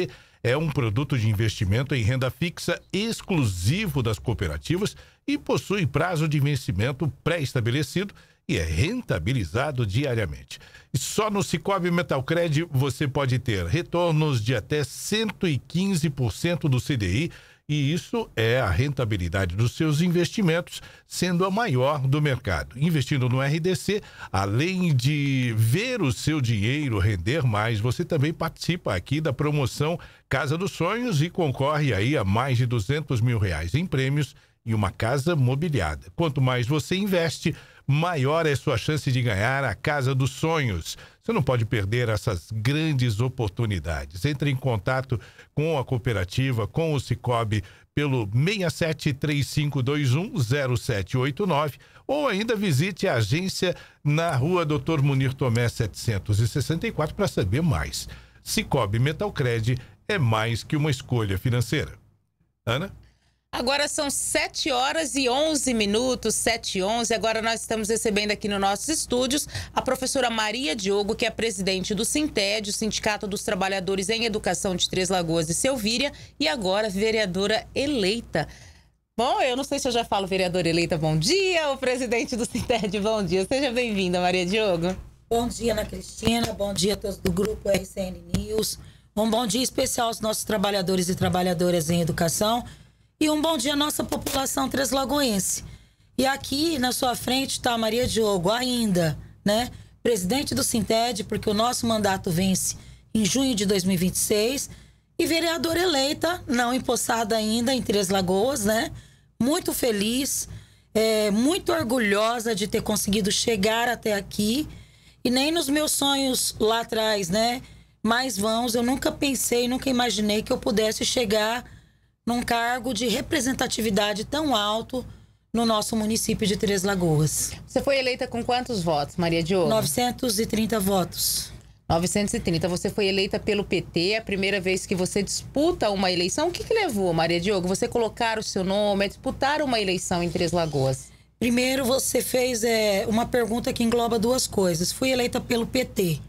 H: é um produto de investimento em renda fixa exclusivo das cooperativas e possui prazo de vencimento pré-estabelecido e é rentabilizado diariamente. E só no Sicoob Metalcred você pode ter retornos de até cento e quinze por cento do C D I, e isso é a rentabilidade dos seus investimentos, sendo a maior do mercado. Investindo no R D C, além de ver o seu dinheiro render mais, você também participa aqui da promoção Casa dos Sonhos e concorre aí a mais de duzentos mil reais em prêmios e uma casa mobiliada. Quanto mais você investe, maior é sua chance de ganhar a Casa dos Sonhos. Você não pode perder essas grandes oportunidades. Entre em contato com a cooperativa, com o Sicoob, pelo seis sete três cinco dois um zero sete oito nove ou ainda visite a agência na rua doutor Munir Tomé setecentos e sessenta e quatro para saber mais. Sicoob Metalcred é mais que uma escolha financeira. Ana?
C: Agora são sete horas e onze minutos, sete e onze. Agora nós estamos recebendo aqui nos nossos estúdios a professora Maria Diogo, que é presidente do Sinted, o Sindicato dos Trabalhadores em Educação de Três Lagoas e Selvíria, e agora vereadora eleita. Bom, eu não sei se eu já falo vereadora eleita, bom dia, o presidente do Sinted, bom dia. Seja bem-vinda, Maria Diogo.
G: Bom dia, Ana Cristina, bom dia a todos do grupo R C N News. Um bom dia especial aos nossos trabalhadores e trabalhadoras em educação. E um bom dia à nossa população treslagoense. E aqui na sua frente está a Maria Diogo, ainda, né? Presidente do Sinted, porque o nosso mandato vence em junho de dois mil e vinte e seis. E vereadora eleita, não empossada ainda em Três Lagoas, né? Muito feliz, é, muito orgulhosa de ter conseguido chegar até aqui. E nem nos meus sonhos lá atrás, né? Mais vãos, eu nunca pensei, nunca imaginei que eu pudesse chegar num cargo de representatividade tão alto no nosso município de Três Lagoas.
C: Você foi eleita com quantos votos, Maria Diogo?
G: novecentos e trinta votos.
C: novecentos e trinta. Você foi eleita pelo P T, é a primeira vez que você disputa uma eleição. O que que levou, Maria Diogo, você colocar o seu nome a disputar uma eleição em Três Lagoas?
G: Primeiro, você fez é, uma pergunta que engloba duas coisas. Fui eleita pelo P T.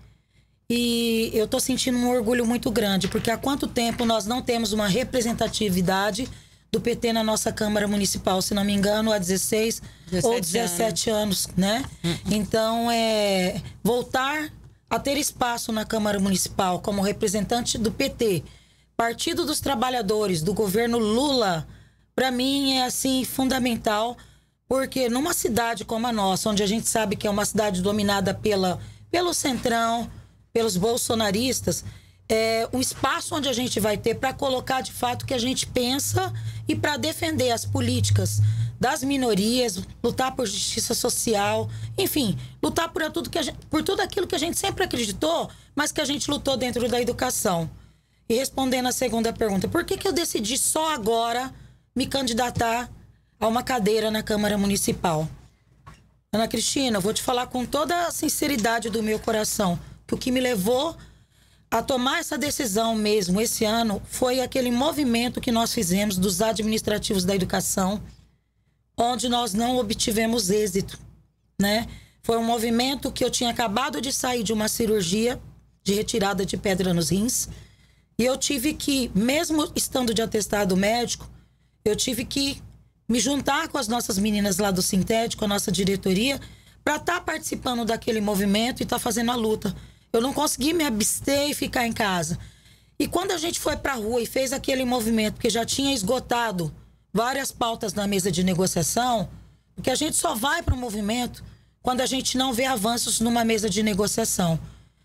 G: E eu tô sentindo um orgulho muito grande, porque há quanto tempo nós não temos uma representatividade do P T na nossa Câmara Municipal, se não me engano, há dezesseis ou dezessete anos, anos né? Uhum. Então, é, voltar a ter espaço na Câmara Municipal como representante do P T, Partido dos Trabalhadores, do governo Lula, para mim é, assim, fundamental, porque numa cidade como a nossa, onde a gente sabe que é uma cidade dominada pela, pelo Centrão, pelos bolsonaristas, é o espaço onde a gente vai ter para colocar de fato o que a gente pensa e para defender as políticas das minorias, lutar por justiça social, enfim, lutar por tudo, que a gente, por tudo aquilo que a gente sempre acreditou, mas que a gente lutou dentro da educação. E respondendo a segunda pergunta, por que que eu decidi só agora me candidatar a uma cadeira na Câmara Municipal? Ana Cristina, eu vou te falar com toda a sinceridade do meu coração, que o que me levou a tomar essa decisão mesmo esse ano foi aquele movimento que nós fizemos dos administrativos da educação, onde nós não obtivemos êxito, né? Foi um movimento que eu tinha acabado de sair de uma cirurgia de retirada de pedra nos rins e eu tive que, mesmo estando de atestado médico, eu tive que me juntar com as nossas meninas lá do Sinted, com a nossa diretoria, para estar participando daquele movimento e estar fazendo a luta. Eu não consegui me abster e ficar em casa. E quando a gente foi para a rua e fez aquele movimento, porque já tinha esgotado várias pautas na mesa de negociação, porque a gente só vai para o movimento quando a gente não vê avanços numa mesa de negociação.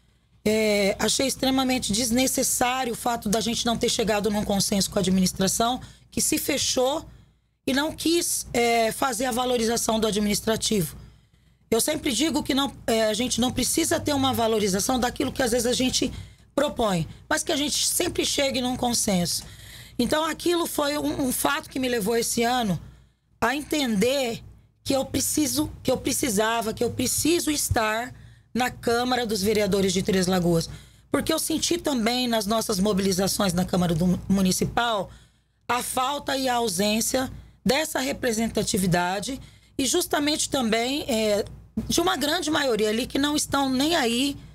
G: É, achei extremamente desnecessário o fato da gente não ter chegado num consenso com a administração, que se fechou e não quis é, fazer a valorização do administrativo. Eu sempre digo que não, é, a gente não precisa ter uma valorização daquilo que às vezes a gente propõe, mas que a gente sempre chegue num consenso. Então aquilo foi um, um fato que me levou esse ano a entender que eu preciso, que eu precisava, que eu preciso estar na Câmara dos Vereadores de Três Lagoas. Porque eu senti também nas nossas mobilizações na Câmara do Municipal a falta e a ausência dessa representatividade e justamente também é, de uma grande maioria ali que não estão nem aí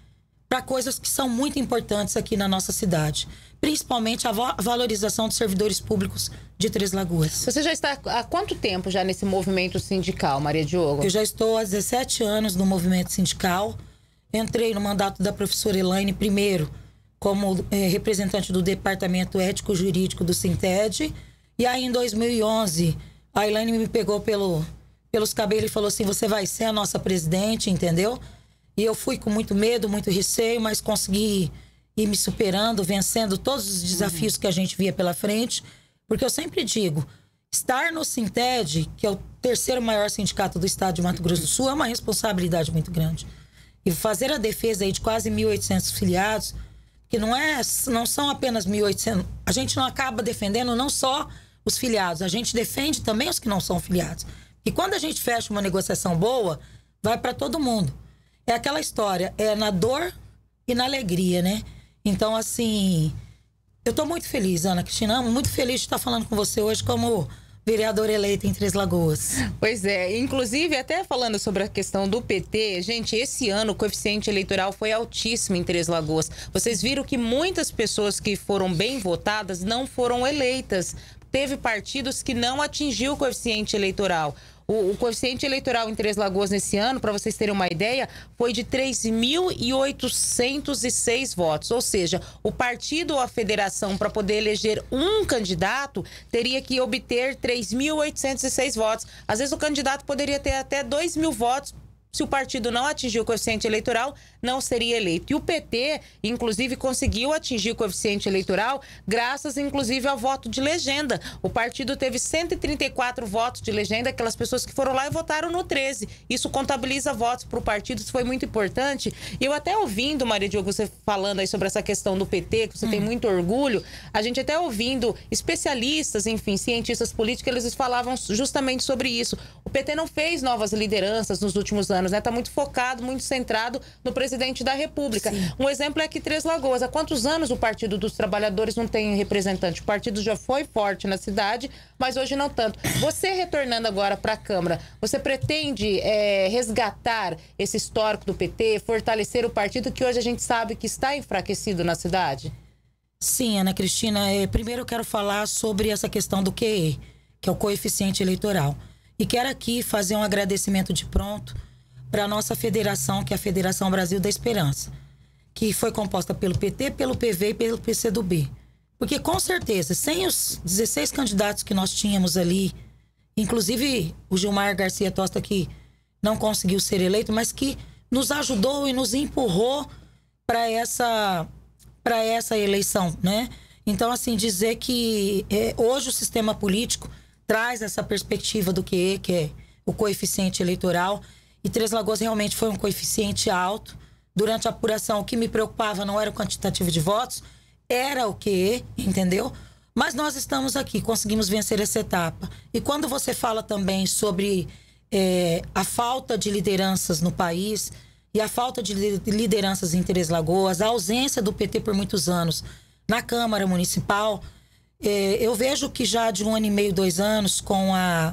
G: para coisas que são muito importantes aqui na nossa cidade. Principalmente a valorização dos servidores públicos de Três Lagoas.
C: Você já está há quanto tempo já nesse movimento sindical, Maria Diogo?
G: Eu já estou há dezessete anos no movimento sindical. Entrei no mandato da professora Elaine primeiro como eh, representante do Departamento Ético Jurídico do Sinted. E aí, em dois mil e onze, a Elaine me pegou pelo, pelos cabelos e falou assim, você vai ser a nossa presidente, entendeu? E eu fui com muito medo, muito receio, mas consegui ir me superando, vencendo todos os desafios uhum. que a gente via pela frente. Porque eu sempre digo, estar no Sinted, que é o terceiro maior sindicato do estado de Mato Grosso do Sul, é uma responsabilidade muito grande. E fazer a defesa aí de quase mil e oitocentos filiados, que não, é, não são apenas mil e oitocentos, a gente não acaba defendendo não só os filiados, a gente defende também os que não são filiados. E quando a gente fecha uma negociação boa, vai para todo mundo. É aquela história, é na dor e na alegria, né? Então, assim, eu tô muito feliz, Ana Cristina, muito feliz de estar falando com você hoje como vereadora eleita em Três Lagoas.
C: Pois é, inclusive até falando sobre a questão do P T, gente, esse ano o coeficiente eleitoral foi altíssimo em Três Lagoas. Vocês viram que muitas pessoas que foram bem votadas não foram eleitas. Teve partidos que não atingiu o coeficiente eleitoral. O, o coeficiente eleitoral em Três Lagoas nesse ano, para vocês terem uma ideia, foi de três mil e oitocentos e seis votos. Ou seja, o partido ou a federação, para poder eleger um candidato, teria que obter três mil oitocentos e seis votos. Às vezes o candidato poderia ter até dois mil votos. Se o partido não atingir o coeficiente eleitoral, não seria eleito. E o P T, inclusive, conseguiu atingir o coeficiente eleitoral graças, inclusive, ao voto de legenda. O partido teve cento e trinta e quatro votos de legenda, aquelas pessoas que foram lá e votaram no treze. Isso contabiliza votos para o partido, isso foi muito importante. E eu até ouvindo, Maria Diogo, você falando aí sobre essa questão do P T, que você hum. tem muito orgulho, a gente até ouvindo especialistas, enfim, cientistas políticos, eles falavam justamente sobre isso. O P T não fez novas lideranças nos últimos anos, né? Tá muito focado, muito centrado no presidente da República. Sim. Um exemplo é aqui Três Lagoas. Há quantos anos o Partido dos Trabalhadores não tem representante? O partido já foi forte na cidade, mas hoje não tanto. Você retornando agora para a Câmara, você pretende é, resgatar esse histórico do P T, fortalecer o partido que hoje a gente sabe que está enfraquecido na cidade?
G: Sim, Ana Cristina. É, primeiro eu quero falar sobre essa questão do Q E, que é o coeficiente eleitoral. E quero aqui fazer um agradecimento de pronto para a nossa federação, que é a Federação Brasil da Esperança, que foi composta pelo P T, pelo P V e pelo P C do B. Porque, com certeza, sem os dezesseis candidatos que nós tínhamos ali, inclusive o Gilmar Garcia Tosta, que não conseguiu ser eleito, mas que nos ajudou e nos empurrou para essa, para essa eleição, né? Então, assim, dizer que é, hoje o sistema político traz essa perspectiva do Q E, que é o coeficiente eleitoral. E Três Lagoas realmente foi um coeficiente alto. Durante a apuração, o que me preocupava não era o quantitativo de votos, era o Q E, entendeu? Mas nós estamos aqui, conseguimos vencer essa etapa. E quando você fala também sobre é, a falta de lideranças no país e a falta de lideranças em Três Lagoas, a ausência do P T por muitos anos na Câmara Municipal, é, eu vejo que já de um ano e meio, dois anos, com a...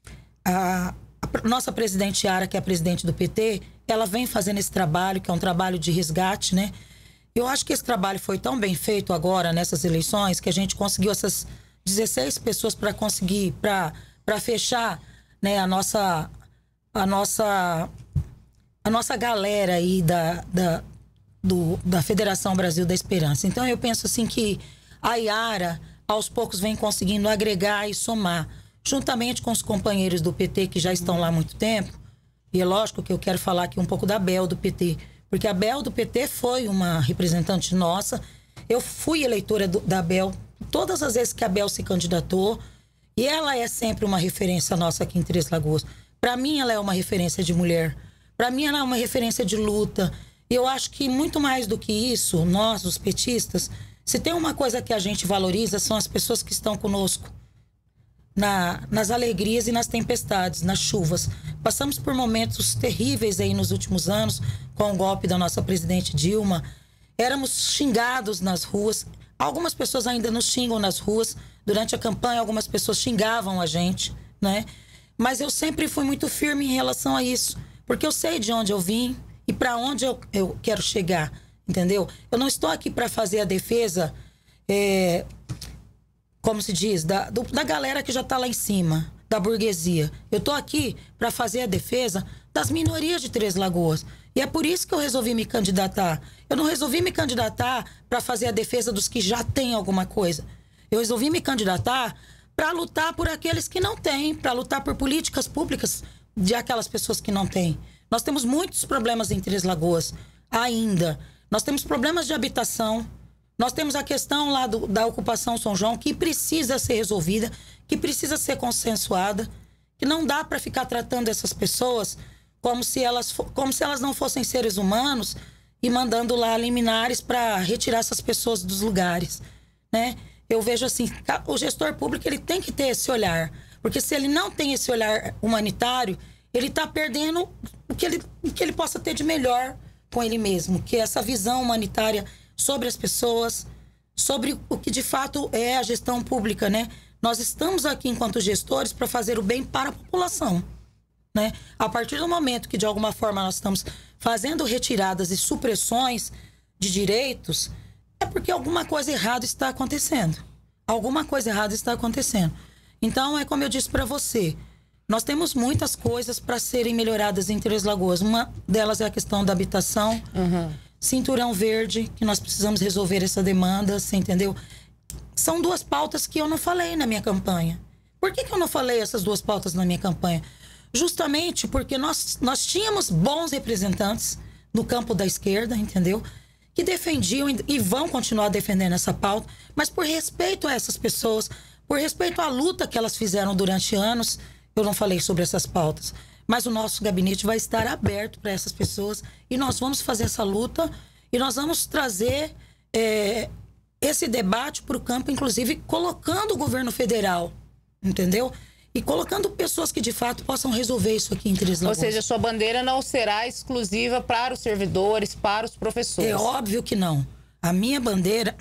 G: a A nossa presidente Yara, que é a presidente do P T, ela vem fazendo esse trabalho, que é um trabalho de resgate, né? Eu acho que esse trabalho foi tão bem feito agora, nessas eleições, que a gente conseguiu essas dezesseis pessoas para conseguir, para para fechar, né, a nossa, a nossa, a nossa galera aí da, da, do, da Federação Brasil da Esperança. Então, eu penso assim que a Yara, aos poucos, vem conseguindo agregar e somar, juntamente com os companheiros do P T que já estão lá há muito tempo. E é lógico que eu quero falar aqui um pouco da Bel do P T, porque a Bel do P T foi uma representante nossa. Eu fui eleitora do, da Bel todas as vezes que a Bel se candidatou, e ela é sempre uma referência nossa aqui em Três Lagoas. Para mim, ela é uma referência de mulher. Para mim, ela é uma referência de luta. E eu acho que muito mais do que isso, nós, os petistas, se tem uma coisa que a gente valoriza, são as pessoas que estão conosco. Na, nas alegrias e nas tempestades, nas chuvas. Passamos por momentos terríveis aí nos últimos anos, com o golpe da nossa presidente Dilma. Éramos xingados nas ruas. Algumas pessoas ainda nos xingam nas ruas. Durante a campanha, algumas pessoas xingavam a gente, né? Mas eu sempre fui muito firme em relação a isso, porque eu sei de onde eu vim e para onde eu, eu quero chegar, entendeu? Eu não estou aqui para fazer a defesa, é, como se diz, da, do, da galera que já está lá em cima, da burguesia. Eu estou aqui para fazer a defesa das minorias de Três Lagoas. E é por isso que eu resolvi me candidatar. Eu não resolvi me candidatar para fazer a defesa dos que já têm alguma coisa. Eu resolvi me candidatar para lutar por aqueles que não têm, para lutar por políticas públicas de aquelas pessoas que não têm. Nós temos muitos problemas em Três Lagoas ainda. Nós temos problemas de habitação. Nós temos a questão lá do, da ocupação São João, que precisa ser resolvida, que precisa ser consensuada, que não dá para ficar tratando essas pessoas como se elas, como se elas não fossem seres humanos e mandando lá liminares para retirar essas pessoas dos lugares, né? Eu vejo assim, o gestor público ele tem que ter esse olhar, porque se ele não tem esse olhar humanitário, ele está perdendo o que ele, o que ele possa ter de melhor com ele mesmo, que é essa visão humanitária sobre as pessoas, sobre o que de fato é a gestão pública, né? Nós estamos aqui enquanto gestores para fazer o bem para a população, né? A partir do momento que de alguma forma nós estamos fazendo retiradas e supressões de direitos, é porque alguma coisa errada está acontecendo. Alguma coisa errada está acontecendo. Então, é como eu disse para você, nós temos muitas coisas para serem melhoradas em Três Lagoas. Uma delas é a questão da habitação, uhum. Cinturão verde, que nós precisamos resolver essa demanda, você entendeu? São duas pautas que eu não falei na minha campanha. Por que que eu não falei essas duas pautas na minha campanha? Justamente porque nós, nós tínhamos bons representantes no campo da esquerda, entendeu? Que defendiam e vão continuar defendendo essa pauta, mas por respeito a essas pessoas, por respeito à luta que elas fizeram durante anos, eu não falei sobre essas pautas. Mas o nosso gabinete vai estar aberto para essas pessoas e nós vamos fazer essa luta e nós vamos trazer é, esse debate para o campo, inclusive colocando o governo federal, entendeu? E colocando pessoas que de fato possam resolver isso aqui em Três Lagoas.
C: Ou seja, sua bandeira não será exclusiva para os servidores, para os professores.
G: É óbvio que não. A minha bandeira,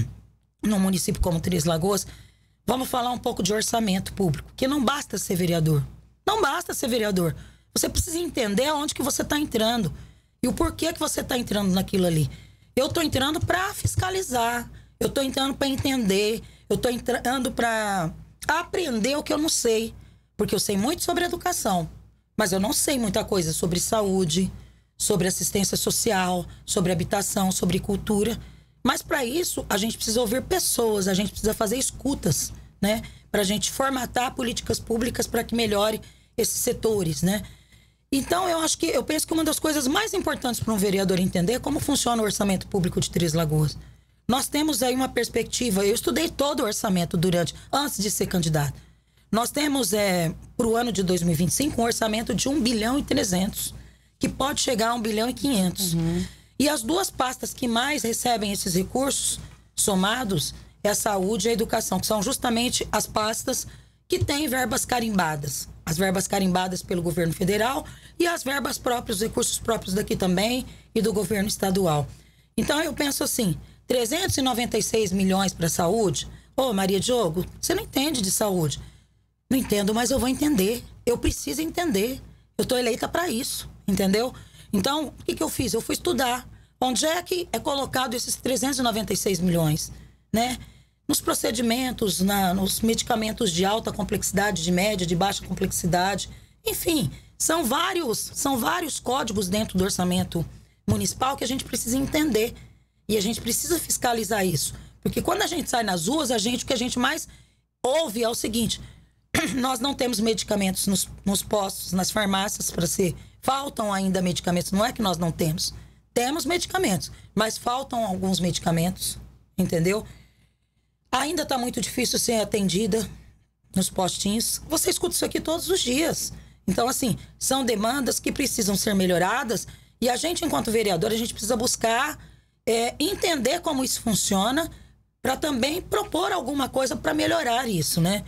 G: num município como Três Lagoas, vamos falar um pouco de orçamento público, que não basta ser vereador. Não basta ser vereador. Você precisa entender aonde que você está entrando e o porquê que você está entrando naquilo ali. Eu estou entrando para fiscalizar, eu estou entrando para entender, eu estou entrando para aprender o que eu não sei, porque eu sei muito sobre educação, mas eu não sei muita coisa sobre saúde, sobre assistência social, sobre habitação, sobre cultura. Mas para isso a gente precisa ouvir pessoas, a gente precisa fazer escutas, né? Para a gente formatar políticas públicas para que melhore esses setores, né? Então eu acho que eu penso que uma das coisas mais importantes para um vereador entender é como funciona o orçamento público de Três Lagoas. Nós temos aí uma perspectiva, eu estudei todo o orçamento durante, antes de ser candidato. Nós temos, é, para o ano de dois mil e vinte e cinco, um orçamento de um bilhão e trezentos, que pode chegar a um bilhão e quinhentos. Uhum. E as duas pastas que mais recebem esses recursos somados é a saúde e a educação, que são justamente as pastas que têm verbas carimbadas. As verbas carimbadas pelo governo federal e as verbas próprias, os recursos próprios daqui também e do governo estadual. Então eu penso assim, trezentos e noventa e seis milhões para a saúde. Ô, Maria Diogo, você não entende de saúde. Não entendo, mas eu vou entender. Eu preciso entender. Eu estou eleita para isso, entendeu? Então, o que, que eu fiz? Eu fui estudar. Onde é que é colocado esses trezentos e noventa e seis milhões, né? Nos procedimentos, na, nos medicamentos de alta complexidade, de média, de baixa complexidade. Enfim, são vários, são vários códigos dentro do orçamento municipal que a gente precisa entender. E a gente precisa fiscalizar isso. Porque quando a gente sai nas ruas, a gente, o que a gente mais ouve é o seguinte: nós não temos medicamentos nos, nos postos, nas farmácias para ser. Faltam ainda medicamentos. Não é que nós não temos. Temos medicamentos, mas faltam alguns medicamentos, entendeu? Ainda está muito difícil ser atendida nos postinhos. Você escuta isso aqui todos os dias. Então, assim, são demandas que precisam ser melhoradas e a gente, enquanto vereador, a gente precisa buscar é, entender como isso funciona para também propor alguma coisa para melhorar isso, né?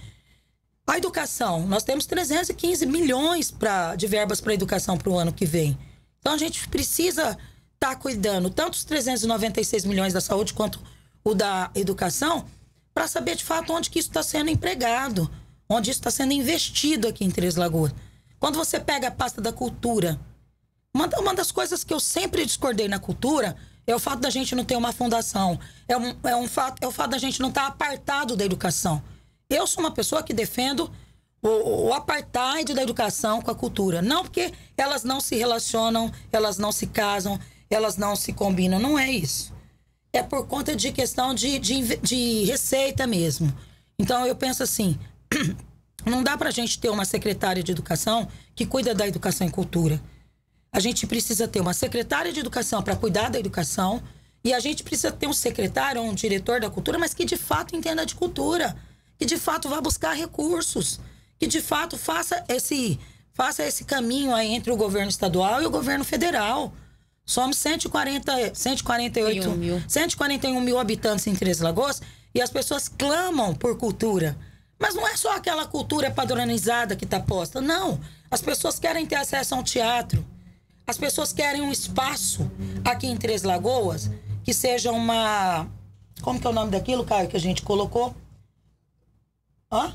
G: A educação, nós temos trezentos e quinze milhões pra, de verbas para educação para o ano que vem. Então, a gente precisa estar tá cuidando tanto os trezentos e noventa e seis milhões da saúde quanto o da educação para saber, de fato, onde que isso está sendo empregado, onde isso está sendo investido aqui em Três Lagoas. Quando você pega a pasta da cultura, uma, uma das coisas que eu sempre discordei na cultura é o fato da gente não ter uma fundação, é, um, é, um fato, é o fato da gente não estar apartado da educação. Eu sou uma pessoa que defendo o, o apartheid da educação com a cultura. Não porque elas não se relacionam, elas não se casam, elas não se combinam. Não é isso. É por conta de questão de, de, de receita mesmo. Então, eu penso assim, não dá pra gente ter uma secretária de educação que cuida da educação e cultura. A gente precisa ter uma secretária de educação para cuidar da educação e a gente precisa ter um secretário ou um diretor da cultura, mas que de fato entenda de cultura, que de fato vá buscar recursos, que de fato faça esse, faça esse caminho aí entre o governo estadual e o governo federal. Somos cento e quarenta, cento e quarenta e oito, mil. cento e quarenta e um mil habitantes em Três Lagoas e as pessoas clamam por cultura. Mas não é só aquela cultura padronizada que está posta, não. As pessoas querem ter acesso a um teatro. As pessoas querem um espaço aqui em Três Lagoas que seja uma... Como que é o nome daquilo, Caio, que a gente colocou? Hã?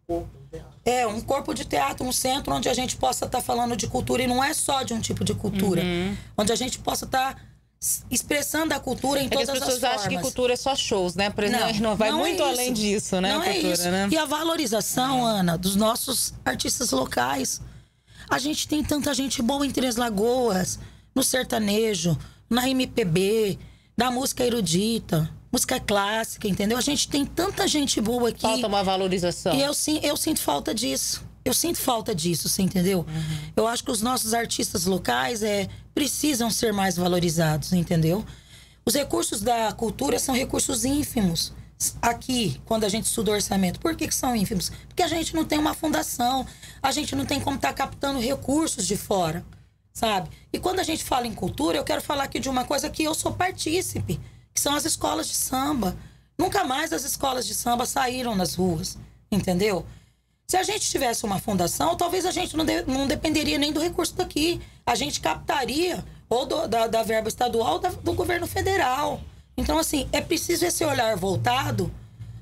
G: É, um corpo de teatro, um centro onde a gente possa estar tá falando de cultura e não é só de um tipo de cultura. Uhum. Onde a gente possa estar tá expressando a cultura em é todas as formas. As pessoas acham
C: que cultura é só shows, né? Não, não vai não muito é além disso, né?
G: Não
C: a cultura,
G: é isso.
C: Né?
G: E a valorização, é. Ana, dos nossos artistas locais. A gente tem tanta gente boa em Três Lagoas, no sertanejo, na M P B, na música erudita, música clássica, entendeu? A gente tem tanta gente boa aqui.
C: Falta uma valorização.
G: E eu, eu sinto falta disso. Eu sinto falta disso, você entendeu? Uhum. Eu acho que os nossos artistas locais é, precisam ser mais valorizados, entendeu? Os recursos da cultura são recursos ínfimos. Aqui, quando a gente estuda o orçamento, por que que são ínfimos? Porque a gente não tem uma fundação, a gente não tem como estar captando recursos de fora, sabe? E quando a gente fala em cultura, eu quero falar aqui de uma coisa que eu sou partícipe, que são as escolas de samba. Nunca mais as escolas de samba saíram nas ruas, entendeu? Se a gente tivesse uma fundação, talvez a gente não, de, não dependeria nem do recurso daqui. A gente captaria ou do, da, da verba estadual ou da, do governo federal. Então, assim, é preciso esse olhar voltado,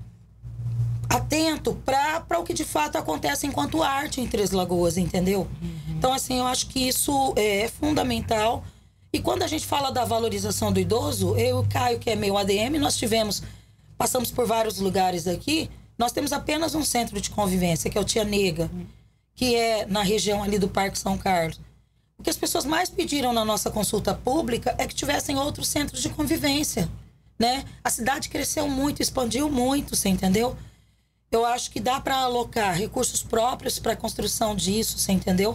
G: atento, para o que de fato acontece enquanto arte em Três Lagoas, entendeu? Uhum. Então, assim, eu acho que isso é fundamental. E quando a gente fala da valorização do idoso, eu e o Caio, que é meu A D M, nós tivemos, passamos por vários lugares aqui, nós temos apenas um centro de convivência, que é o Tia Nega, uhum. que é na região ali do Parque São Carlos. O que as pessoas mais pediram na nossa consulta pública é que tivessem outros centros de convivência. Né? A cidade cresceu muito, expandiu muito, você entendeu? Eu acho que dá para alocar recursos próprios para a construção disso, você entendeu?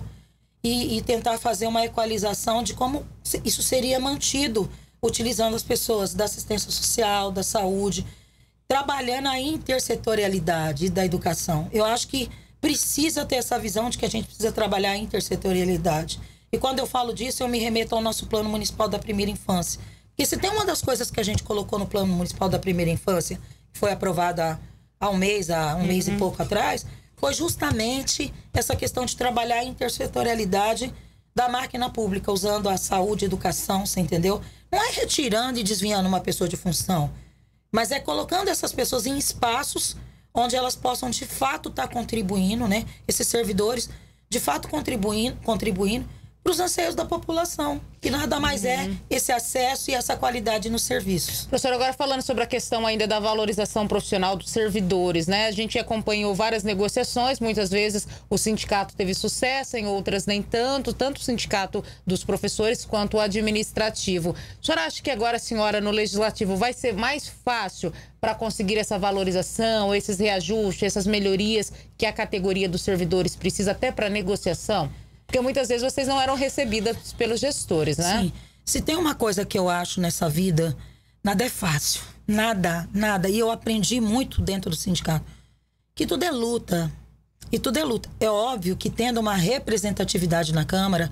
G: E, e tentar fazer uma equalização de como isso seria mantido, utilizando as pessoas da assistência social, da saúde, trabalhando a intersetorialidade da educação. Eu acho que precisa ter essa visão de que a gente precisa trabalhar a intersetorialidade. E quando eu falo disso, eu me remeto ao nosso Plano Municipal da Primeira Infância. Porque se tem uma das coisas que a gente colocou no Plano Municipal da Primeira Infância, que foi aprovada há um mês, há um uhum. mês e pouco atrás, foi justamente essa questão de trabalhar a intersetorialidade da máquina pública, usando a saúde e a educação, você entendeu? Não é retirando e desviando uma pessoa de função, mas é colocando essas pessoas em espaços onde elas possam, de fato, estar contribuindo, né? Esses servidores, de fato, contribuindo, contribuindo para os anseios da população, que nada mais uhum. é esse acesso e essa qualidade nos serviços.
C: Professora, agora falando sobre a questão ainda da valorização profissional dos servidores, né? A gente acompanhou várias negociações, muitas vezes o sindicato teve sucesso, em outras nem tanto, tanto o sindicato dos professores quanto o administrativo. A senhora acha que agora a senhora no legislativo vai ser mais fácil para conseguir essa valorização, esses reajustes, essas melhorias que a categoria dos servidores precisa até para negociação? Porque muitas vezes vocês não eram recebidas pelos gestores, né?
G: Sim. Se tem uma coisa que eu acho nessa vida, nada é fácil. Nada, nada. E eu aprendi muito dentro do sindicato. Que tudo é luta. E tudo é luta. É óbvio que tendo uma representatividade na Câmara,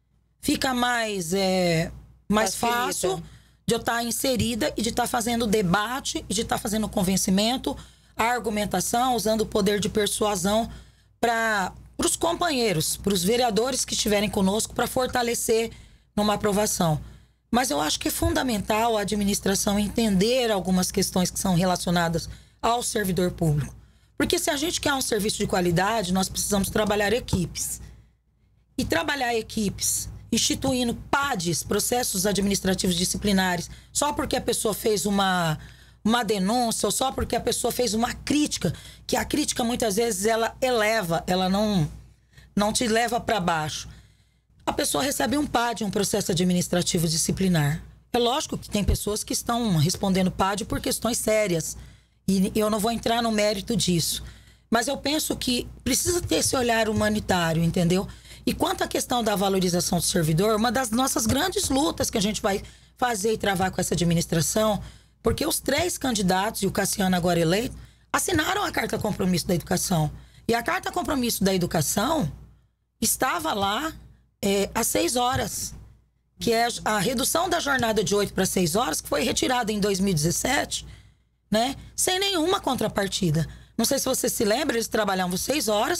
G: fica mais, é, mais fácil de eu estar inserida e de estar fazendo debate e de estar fazendo convencimento, a argumentação, usando o poder de persuasão para... para os companheiros, para os vereadores que estiverem conosco, para fortalecer numa aprovação. Mas eu acho que é fundamental a administração entender algumas questões que são relacionadas ao servidor público. Porque se a gente quer um serviço de qualidade, nós precisamos trabalhar equipes. E trabalhar equipes instituindo P A Ds, processos administrativos disciplinares, só porque a pessoa fez uma, uma denúncia ou só porque a pessoa fez uma crítica, que a crítica muitas vezes ela eleva, ela não, não te leva para baixo. A pessoa recebe um P A D, um processo administrativo disciplinar. É lógico que tem pessoas que estão respondendo P A D por questões sérias. E eu não vou entrar no mérito disso. Mas eu penso que precisa ter esse olhar humanitário, entendeu? E quanto à questão da valorização do servidor, uma das nossas grandes lutas que a gente vai fazer e travar com essa administração, porque os três candidatos, e o Cassiano agora eleito, assinaram a Carta Compromisso da Educação. E a Carta Compromisso da Educação estava lá é, às seis horas, que é a redução da jornada de oito para seis horas, que foi retirada em dois mil e dezessete, né? Sem nenhuma contrapartida. Não sei se você se lembra, eles trabalhavam seis horas,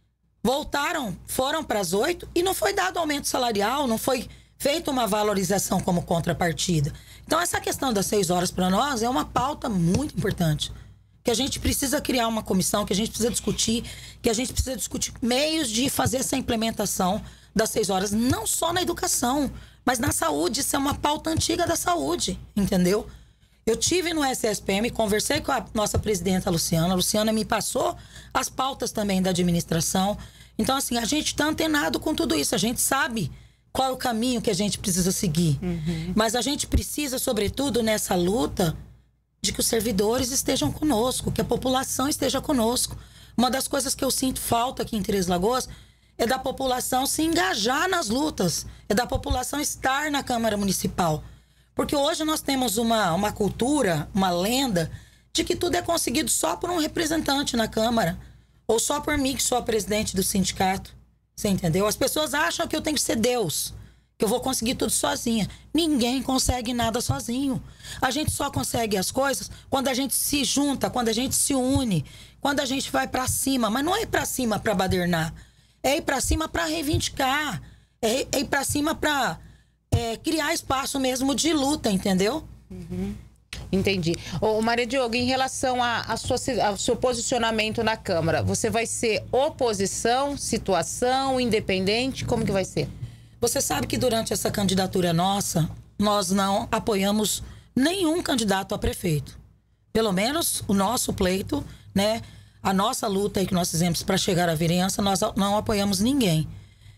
G: voltaram, foram para as oito e não foi dado aumento salarial, não foi feita uma valorização como contrapartida. Então, essa questão das seis horas para nós é uma pauta muito importante. Que a gente precisa criar uma comissão, que a gente precisa discutir, que a gente precisa discutir meios de fazer essa implementação das seis horas, não só na educação, mas na saúde. Isso é uma pauta antiga da saúde, entendeu? Eu tive no S S P M, conversei com a nossa presidenta Luciana. A Luciana me passou as pautas também da administração. Então, assim, a gente está antenado com tudo isso. A gente sabe qual é o caminho que a gente precisa seguir. Uhum. Mas a gente precisa, sobretudo, nessa luta, de que os servidores estejam conosco, que a população esteja conosco. Uma das coisas que eu sinto falta aqui em Três Lagoas é da população se engajar nas lutas, é da população estar na Câmara Municipal. Porque hoje nós temos uma, uma cultura, uma lenda, de que tudo é conseguido só por um representante na Câmara. Ou só por mim, que sou a presidente do sindicato. Você entendeu? As pessoas acham que eu tenho que ser Deus, que eu vou conseguir tudo sozinha. Ninguém consegue nada sozinho. A gente só consegue as coisas quando a gente se junta, quando a gente se une, quando a gente vai pra cima. Mas não é ir pra cima pra badernar. É ir pra cima pra reivindicar. É ir pra cima pra... É, criar espaço mesmo de luta, entendeu?
C: Uhum. Entendi. Ô, Maria Diogo, em relação a, a sua, ao seu posicionamento na Câmara, você vai ser oposição, situação, independente? Como que vai ser?
G: Você sabe que durante essa candidatura nossa, nós não apoiamos nenhum candidato a prefeito. Pelo menos o nosso pleito, né? A nossa luta aí que nós fizemos para chegar à vereança, nós não apoiamos ninguém.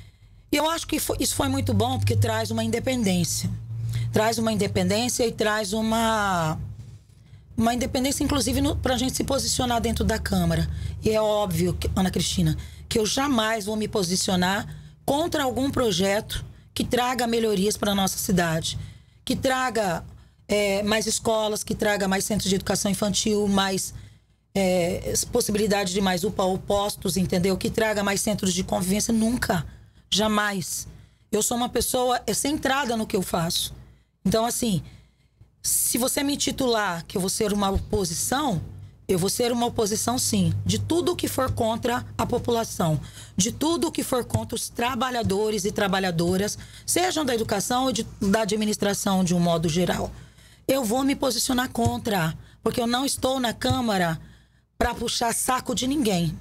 G: E eu acho que foi, isso foi muito bom, porque traz uma independência. Traz uma independência e traz uma, uma independência, inclusive, para a gente se posicionar dentro da Câmara. E é óbvio, que, Ana Cristina, que eu jamais vou me posicionar contra algum projeto que traga melhorias para a nossa cidade. Que traga é, mais escolas, que traga mais centros de educação infantil, mais é, possibilidade de mais U P A ou postos, entendeu? Que traga mais centros de convivência. Nunca. Jamais. Eu sou uma pessoa centrada no que eu faço. Então, assim, se você me titular que eu vou ser uma oposição, eu vou ser uma oposição, sim, de tudo que for contra a população, de tudo que for contra os trabalhadores e trabalhadoras, sejam da educação ou de, da administração de um modo geral. Eu vou me posicionar contra, porque eu não estou na Câmara para puxar saco de ninguém.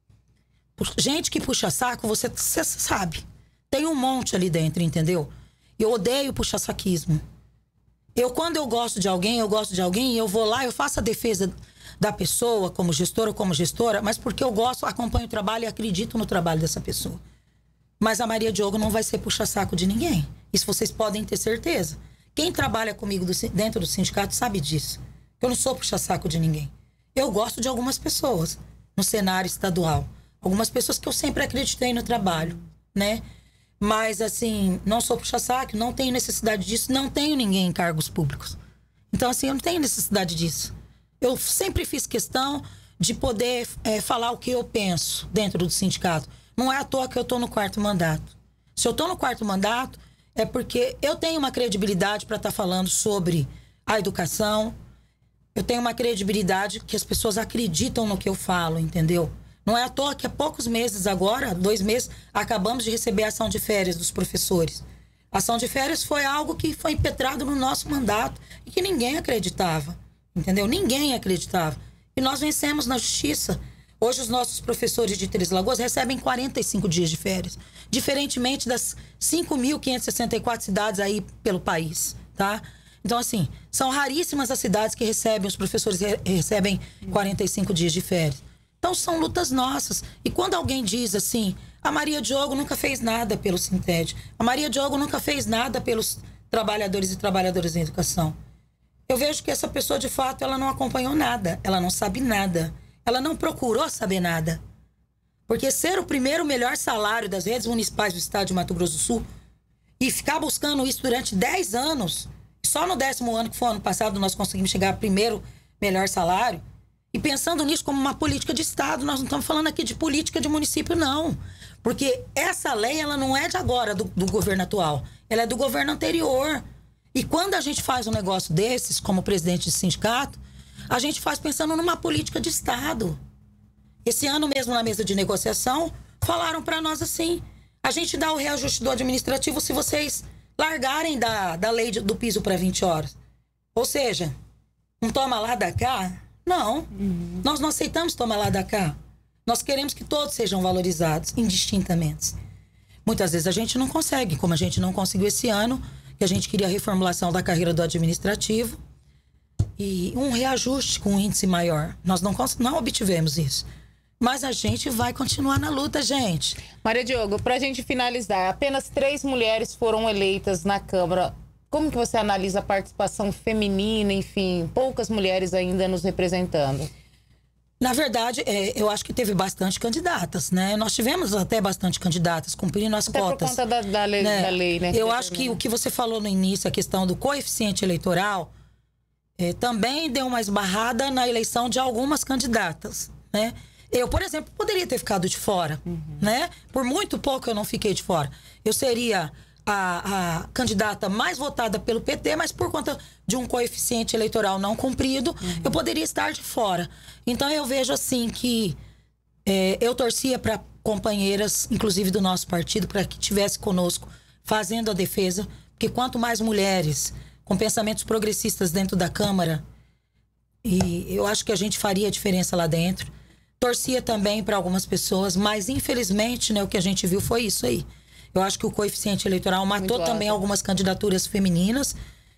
G: Gente que puxa saco, você, você sabe. Tem um monte ali dentro, entendeu? Eu odeio puxar saquismo. Eu, quando eu gosto de alguém, eu gosto de alguém, eu vou lá, eu faço a defesa da pessoa, como gestora ou como gestora, mas porque eu gosto, acompanho o trabalho e acredito no trabalho dessa pessoa. Mas a Maria Diogo não vai ser puxa saco de ninguém. Isso vocês podem ter certeza. Quem trabalha comigo do, dentro do sindicato sabe disso. Eu não sou puxa saco de ninguém. Eu gosto de algumas pessoas no cenário estadual. Algumas pessoas que eu sempre acreditei no trabalho, né? Mas, assim, não sou puxa-saco, não tenho necessidade disso, não tenho ninguém em cargos públicos. Então, assim, eu não tenho necessidade disso. Eu sempre fiz questão de poder é, falar o que eu penso dentro do sindicato. Não é à toa que eu estou no quarto mandato. Se eu estou no quarto mandato, é porque eu tenho uma credibilidade para estar tá falando sobre a educação. Eu tenho uma credibilidade que as pessoas acreditam no que eu falo, entendeu? Não é à toa que há poucos meses agora, dois meses, acabamos de receber a ação de férias dos professores. A ação de férias foi algo que foi impetrado no nosso mandato e que ninguém acreditava, entendeu? Ninguém acreditava. E nós vencemos na justiça. Hoje os nossos professores de Três Lagoas recebem quarenta e cinco dias de férias. diferentemente das cinco mil quinhentas e sessenta e quatro cidades aí pelo país, tá? Então, assim, são raríssimas as cidades que recebem, os professores re recebem quarenta e cinco dias de férias. Então, são lutas nossas. E quando alguém diz assim, a Maria Diogo nunca fez nada pelo Sinted, a Maria Diogo nunca fez nada pelos trabalhadores e trabalhadoras em educação, eu vejo que essa pessoa, de fato, ela não acompanhou nada, ela não sabe nada, ela não procurou saber nada. Porque ser o primeiro melhor salário das redes municipais do estado de Mato Grosso do Sul e ficar buscando isso durante dez anos, só no décimo ano, que foi ano passado, nós conseguimos chegar ao primeiro melhor salário, e pensando nisso como uma política de estado, nós não estamos falando aqui de política de município, não. Porque essa lei, ela não é de agora, do, do governo atual, ela é do governo anterior. E quando a gente faz um negócio desses, como presidente de sindicato, a gente faz pensando numa política de estado. Esse ano mesmo, na mesa de negociação, falaram para nós assim, a gente dá o reajuste do administrativo se vocês largarem da, da lei de, do piso para vinte horas. Ou seja, um toma lá da cá? Não. Uhum. Nós não aceitamos tomar lá da cá. Nós queremos que todos sejam valorizados, indistintamente. Muitas vezes a gente não consegue, como a gente não conseguiu esse ano, que a gente queria a reformulação da carreira do administrativo e um reajuste com um índice maior. Nós não, não obtivemos isso. Mas a gente vai continuar na luta, gente.
C: Maria Diogo, para a gente finalizar, apenas três mulheres foram eleitas na Câmara. Como que você analisa a participação feminina, enfim, poucas mulheres ainda nos representando?
G: Na verdade, é, eu acho que teve bastante candidatas, né? Nós tivemos até bastante candidatas, cumprindo as
C: até
G: cotas.
C: Por conta da, da, lei,
G: né?
C: da lei, né?
G: Eu
C: que
G: acho que o que você falou no início, a questão do coeficiente eleitoral, é, também deu uma esbarrada na eleição de algumas candidatas, né? Eu, por exemplo, poderia ter ficado de fora, uhum. né? Por muito pouco eu não fiquei de fora. Eu seria a, a candidata mais votada pelo P T, mas por conta de um coeficiente eleitoral não cumprido, uhum. eu poderia estar de fora. Então eu vejo assim que é, eu torcia para companheiras, inclusive do nosso partido, para que tivesse conosco fazendo a defesa, porque quanto mais mulheres com pensamentos progressistas dentro da Câmara, e eu acho que a gente faria a diferença lá dentro. Torcia também para algumas pessoas, mas infelizmente, né, o que a gente viu foi isso aí. Eu acho que o coeficiente eleitoral matou
C: Muito
G: também
C: alto.
G: algumas candidaturas femininas.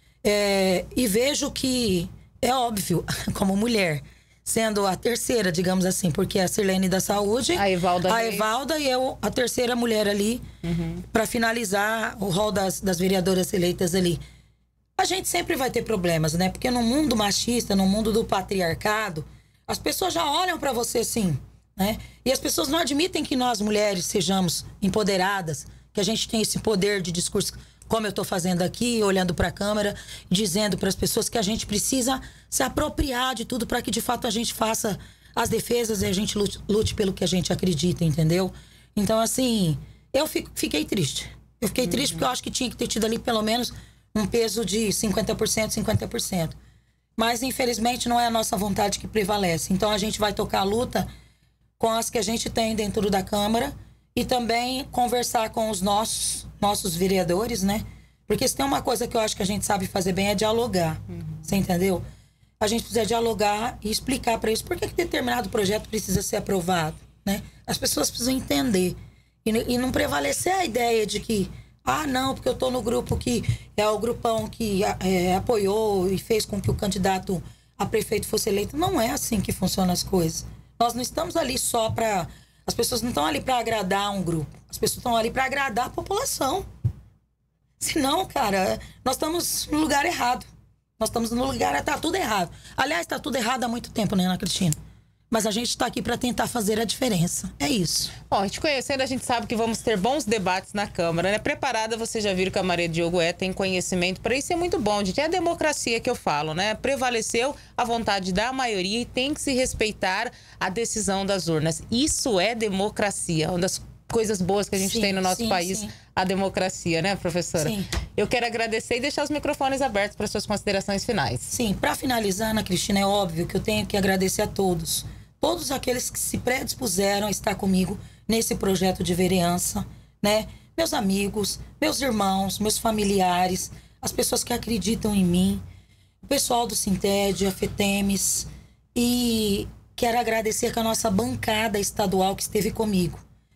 G: É, e vejo que é óbvio, como mulher, sendo a terceira, digamos assim, porque é a Sirlene da Saúde,
C: a Evalda,
G: a Evalda e eu, a terceira mulher ali, uhum. para finalizar o rol das, das vereadoras eleitas ali. A gente sempre vai ter problemas, né? Porque no mundo machista, no mundo do patriarcado, as pessoas já olham para você assim, né? E as pessoas não admitem que nós, mulheres, sejamos empoderadas, que a gente tem esse poder de discurso, como eu estou fazendo aqui, olhando para a câmera, dizendo para as pessoas que a gente precisa se apropriar de tudo para que, de fato, a gente faça as defesas e a gente lute, lute pelo que a gente acredita, entendeu? Então, assim, eu fico, fiquei triste. Eu fiquei uhum. triste porque eu acho que tinha que ter tido ali, pelo menos, um peso de cinquenta por cento, cinquenta por cento. Mas, infelizmente, não é a nossa vontade que prevalece. Então, a gente vai tocar a luta com as que a gente tem dentro da Câmara e também conversar com os nossos, nossos vereadores, né? Porque se tem uma coisa que eu acho que a gente sabe fazer bem é dialogar. Uhum. Você entendeu? A gente precisa dialogar e explicar para eles por que, que determinado projeto precisa ser aprovado, né? As pessoas precisam entender. E, e não prevalecer a ideia de que ah, não, porque eu estou no grupo que é o grupão que é, apoiou e fez com que o candidato a prefeito fosse eleito. Não é assim que funcionam as coisas. Nós não estamos ali só para... As pessoas não estão ali para agradar um grupo. As pessoas estão ali para agradar a população. Senão, cara, nós estamos no lugar errado. Nós estamos no lugar... Está tudo errado. Aliás, está tudo errado há muito tempo, né, Ana Cristina? Mas a gente está aqui para tentar fazer a diferença. É isso.
C: Bom, a gente conhecendo, a gente sabe que vamos ter bons debates na Câmara, né? Preparada, vocês já viram que a Maria Diogo é, tem conhecimento para isso, é muito bom, gente. É a democracia que eu falo, né? Prevaleceu a vontade da maioria e tem que se respeitar a decisão das urnas. Isso é democracia, uma das coisas boas que a gente sim, tem no nosso sim, país, sim. a democracia, né, professora? Sim. Eu quero agradecer e deixar os microfones abertos para suas considerações finais.
G: Sim, para finalizar, Ana Cristina, é óbvio que eu tenho que agradecer a todos. Todos aqueles que se predispuseram a estar comigo nesse projeto de vereança, né? Meus amigos, meus irmãos, meus familiares, as pessoas que acreditam em mim, o pessoal do Sinted, a FETEMES, e quero agradecer com a nossa bancada estadual que esteve comigo,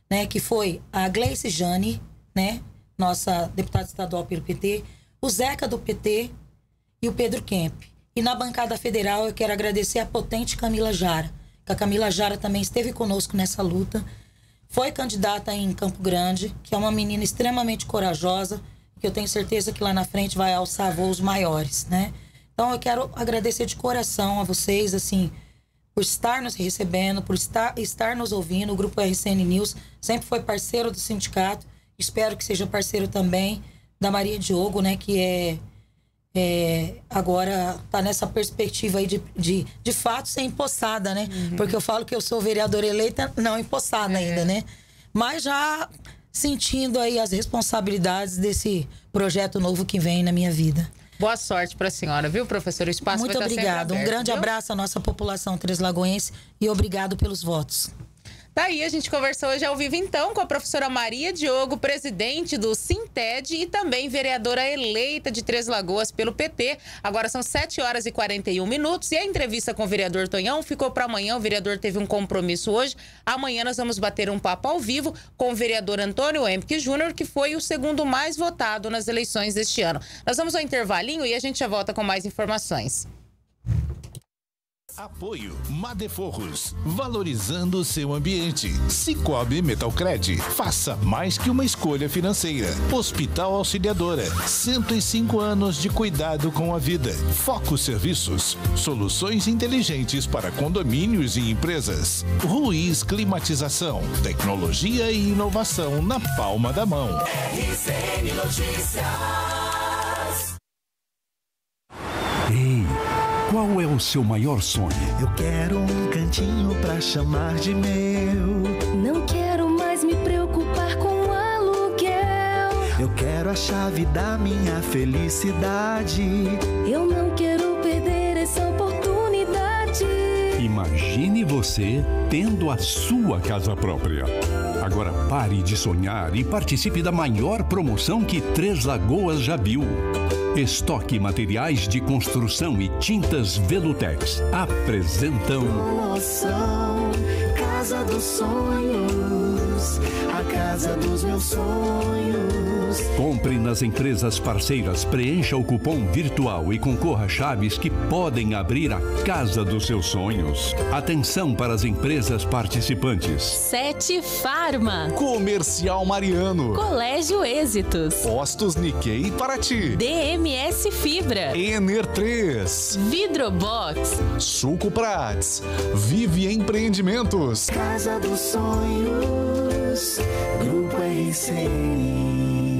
G: né, que foi a Gleice Jane, né, nossa deputada estadual pelo P T, o Zeca do P T e o Pedro Kemp. E na bancada federal eu quero agradecer a potente Camila Jara, que a Camila Jara também esteve conosco nessa luta, foi candidata em Campo Grande, que é uma menina extremamente corajosa, que eu tenho certeza que lá na frente vai alçar voos maiores, né? Então eu quero agradecer de coração a vocês, assim, por estar nos recebendo, por estar, estar nos ouvindo. O Grupo R C N News sempre foi parceiro do sindicato, espero que seja parceiro também da Maria Diogo, né, que é, é agora está nessa perspectiva aí de, de, de fato ser empossada, né? Uhum. Porque eu falo que eu sou vereadora eleita, não empossada é. ainda, né? Mas já sentindo aí as responsabilidades desse projeto novo que vem na minha vida.
C: Boa sorte para a senhora, viu, professor? O espaço
G: Muito
C: vai
G: obrigada. Um grande
C: viu?
G: abraço à nossa população treslagoense e obrigado pelos votos.
C: Daí a gente conversou hoje ao vivo, então, com a professora Maria Diogo, presidente do Sinted e também vereadora eleita de Três Lagoas pelo P T. Agora são sete horas e quarenta e um minutos e a entrevista com o vereador Tonhão ficou para amanhã. O vereador teve um compromisso hoje. Amanhã nós vamos bater um papo ao vivo com o vereador Antônio Empique Júnior, que foi o segundo mais votado nas eleições deste ano. Nós vamos ao intervalinho e a gente já volta com mais informações.
N: Apoio Madeforros, valorizando o seu ambiente. Cicobi Metalcred, faça mais que uma escolha financeira. Hospital Auxiliadora, cento e cinco anos de cuidado com a vida. Foco Serviços, soluções inteligentes para condomínios e empresas. Ruiz Climatização, tecnologia e inovação na palma da mão.
B: R C N Notícias.
I: Ei, qual é o seu maior sonho?
J: Eu quero um cantinho pra chamar de meu.
W: Não quero mais me preocupar com aluguel.
J: Eu quero a chave da minha felicidade.
W: Eu não quero perder essa oportunidade.
I: Imagine você tendo a sua casa própria. Agora pare de sonhar e participe da maior promoção que Três Lagoas já viu. Estoque Materiais de Construção e Tintas Velutex apresentam
J: Promoção Casa dos Sonhos, a casa dos meus sonhos.
I: Compre nas empresas parceiras, preencha o cupom virtual e concorra a chaves que podem abrir a casa dos seus sonhos. Atenção para as empresas participantes:
R: Sete Farma,
V: Comercial Mariano,
R: Colégio Êxitos,
V: Postos Nikkei Paraty,
R: D M S Fibra,
V: Ener três,
R: Vidrobox,
V: Suco Prats, Vive Empreendimentos.
J: Casa dos Sonhos, Grupo R C N.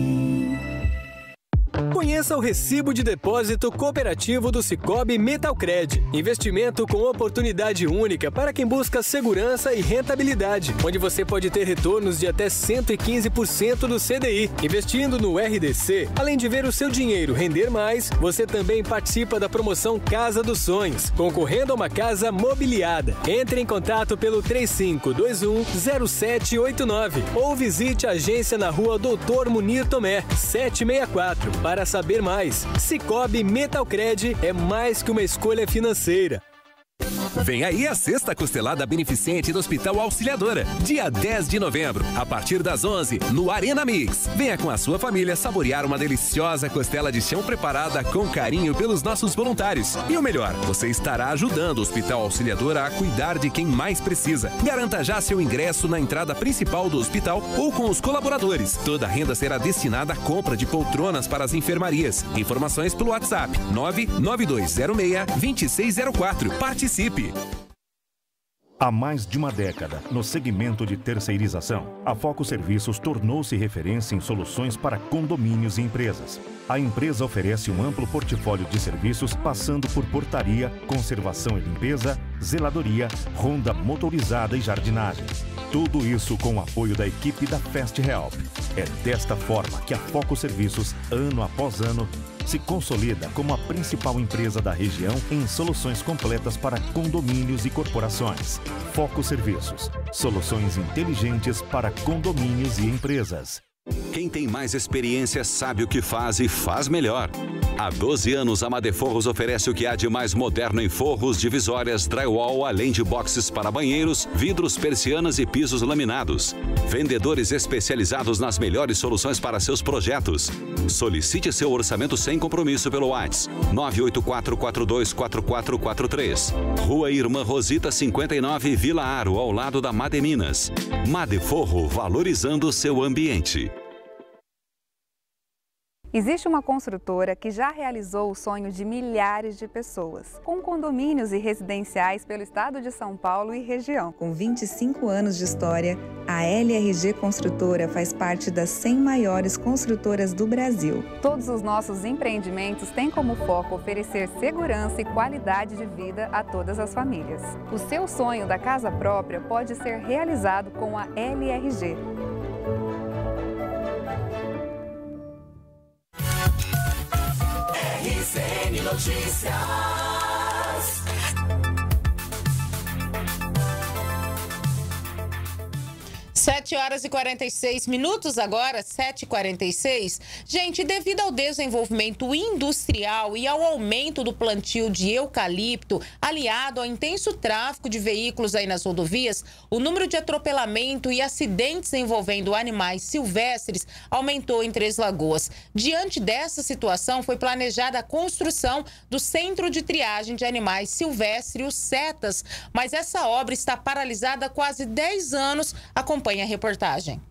X: Conheça o Recibo de Depósito Cooperativo do Cicobi Metalcred. Investimento com oportunidade única para quem busca segurança e rentabilidade, onde você pode ter retornos de até cento e quinze por cento do C D I. Investindo no R D C, além de ver o seu dinheiro render mais, você também participa da promoção Casa dos Sonhos, concorrendo a uma casa mobiliada. Entre em contato pelo três cinco dois um zero sete oito nove ou visite a agência na rua Doutor Munir Tomé, setecentos e sessenta e quatro. Para saber mais, Cicobi Metalcred é mais que uma escolha financeira.
T: Vem aí a sexta costelada beneficente do Hospital Auxiliadora, dia dez de novembro, a partir das onze, no Arena Mix. Venha com a sua família saborear uma deliciosa costela de chão preparada com carinho pelos nossos voluntários. E o melhor, você estará ajudando o Hospital Auxiliadora a cuidar de quem mais precisa. Garanta já seu ingresso na entrada principal do hospital ou com os colaboradores. Toda a renda será destinada à compra de poltronas para as enfermarias. Informações pelo WhatsApp nove nove dois zero seis, dois seis zero quatro. Participe!
U: Há mais de uma década, no segmento de terceirização, a Foco Serviços tornou-se referência em soluções para condomínios e empresas. A empresa oferece um amplo portfólio de serviços, passando por portaria, conservação e limpeza, zeladoria, ronda motorizada e jardinagem. Tudo isso com o apoio da equipe da Fast Help. É desta forma que a Foco Serviços, ano após ano, se consolida como a principal empresa da região em soluções completas para condomínios e corporações. Foco Serviços, soluções inteligentes para condomínios e empresas.
S: Quem tem mais experiência sabe o que faz e faz melhor. Há doze anos, a Madeforros oferece o que há de mais moderno em forros, divisórias, drywall, além de boxes para banheiros, vidros, persianas e pisos laminados. Vendedores especializados nas melhores soluções para seus projetos. Solicite seu orçamento sem compromisso pelo WhatsApp nove oito quatro, quatro dois quatro quatro quatro três. Rua Irmã Rosita cinquenta e nove, Vila Aro, ao lado da Mademinas. Madeforro, valorizando seu ambiente.
Q: Existe uma construtora que já realizou o sonho de milhares de pessoas, com condomínios e residenciais pelo estado de São Paulo e região. Com vinte e cinco anos de história, a L R G Construtora faz parte das cem maiores construtoras do Brasil. Todos os nossos empreendimentos têm como foco oferecer segurança e qualidade de vida a todas as famílias. O seu sonho da casa própria pode ser realizado com a L R G.
B: R C N Notícias.
C: sete horas e quarenta e seis minutos agora, sete e quarenta e seis. Gente, devido ao desenvolvimento industrial e ao aumento do plantio de eucalipto, aliado ao intenso tráfego de veículos aí nas rodovias, o número de atropelamento e acidentes envolvendo animais silvestres aumentou em Três Lagoas. Diante dessa situação, foi planejada a construção do Centro de Triagem de Animais Silvestres, o CETAS, mas essa obra está paralisada há quase dez anos. Acompanhe a reportagem.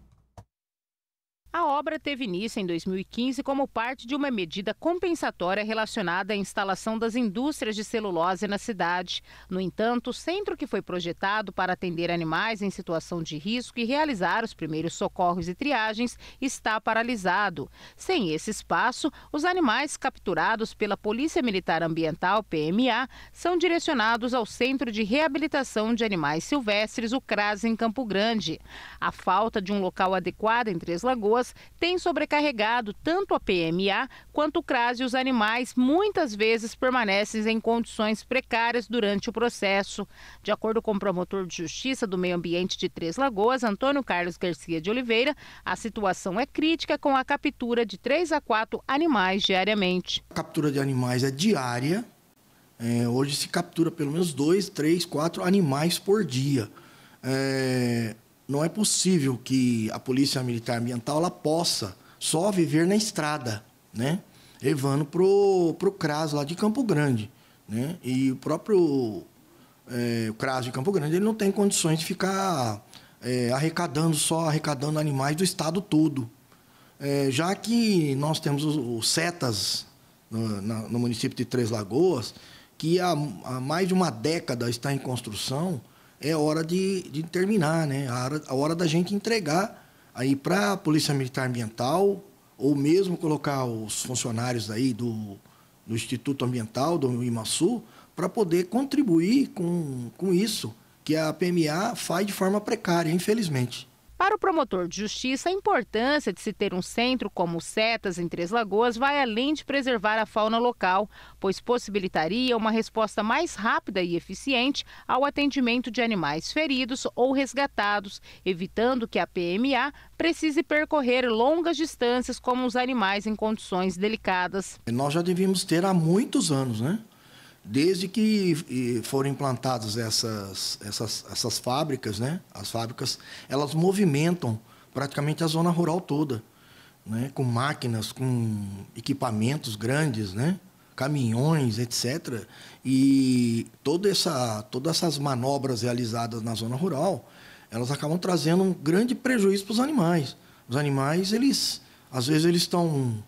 C: A obra teve início em dois mil e quinze como parte de uma medida compensatória relacionada à instalação das indústrias de celulose na cidade. No entanto, o centro, que foi projetado para atender animais em situação de risco e realizar os primeiros socorros e triagens, está paralisado. Sem esse espaço, os animais capturados pela Polícia Militar Ambiental, P M A, são direcionados ao Centro de Reabilitação de Animais Silvestres, o CRAS, em Campo Grande. A falta de um local adequado em Três Lagoas tem sobrecarregado tanto a P M A quanto o CRAS, e os animais muitas vezes permanecem em condições precárias durante o processo. De acordo com o promotor de Justiça do Meio Ambiente de Três Lagoas, Antônio Carlos Garcia de Oliveira, a situação é crítica, com a captura de três a quatro animais diariamente.
F: A captura de animais é diária. É, hoje se captura pelo menos dois, três, quatro animais por dia. É... Não é possível que a Polícia Militar Ambiental ela possa só viver na estrada, né? Levando para o CRAS lá de Campo Grande, né? E o próprio é, o CRAS de Campo Grande ele não tem condições de ficar é, arrecadando, só arrecadando animais do estado todo. É, já que nós temos os CETAS no, na, no município de Três Lagoas, que há, há mais de uma década está em construção, é hora de, de terminar, né? A hora, a hora da gente entregar aí para a Polícia Militar Ambiental, ou mesmo colocar os funcionários aí do, do Instituto Ambiental, do IMASU, para poder contribuir com, com isso, que a P M A faz de forma precária, infelizmente.
C: Para o promotor de justiça, a importância de se ter um centro como o CETAS em Três Lagoas vai além de preservar a fauna local, pois possibilitaria uma resposta mais rápida e eficiente ao atendimento de animais feridos ou resgatados, evitando que a P M A precise percorrer longas distâncias como os animais em condições delicadas.
F: Nós já devíamos ter há muitos anos, né? Desde que foram implantadas essas, essas, essas fábricas, né? As fábricas, elas movimentam praticamente a zona rural toda, né? Com máquinas, com equipamentos grandes, né? Caminhões, etcétera. E toda essa, todas essas manobras realizadas na zona rural, elas acabam trazendo um grande prejuízo para os animais. Os animais, eles, às vezes, eles estão,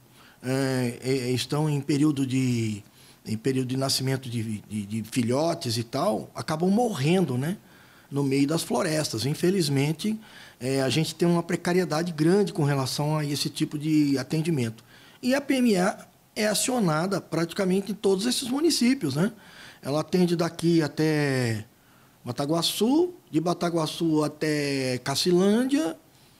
F: é, estão em período de... em período de nascimento de, de, de filhotes e tal, acabam morrendo, né? No meio das florestas. Infelizmente, é, a gente tem uma precariedade grande com relação a esse tipo de atendimento. E a P M A é acionada praticamente em todos esses municípios, né? Ela atende daqui até Bataguaçu, de Bataguaçu até Cacilândia,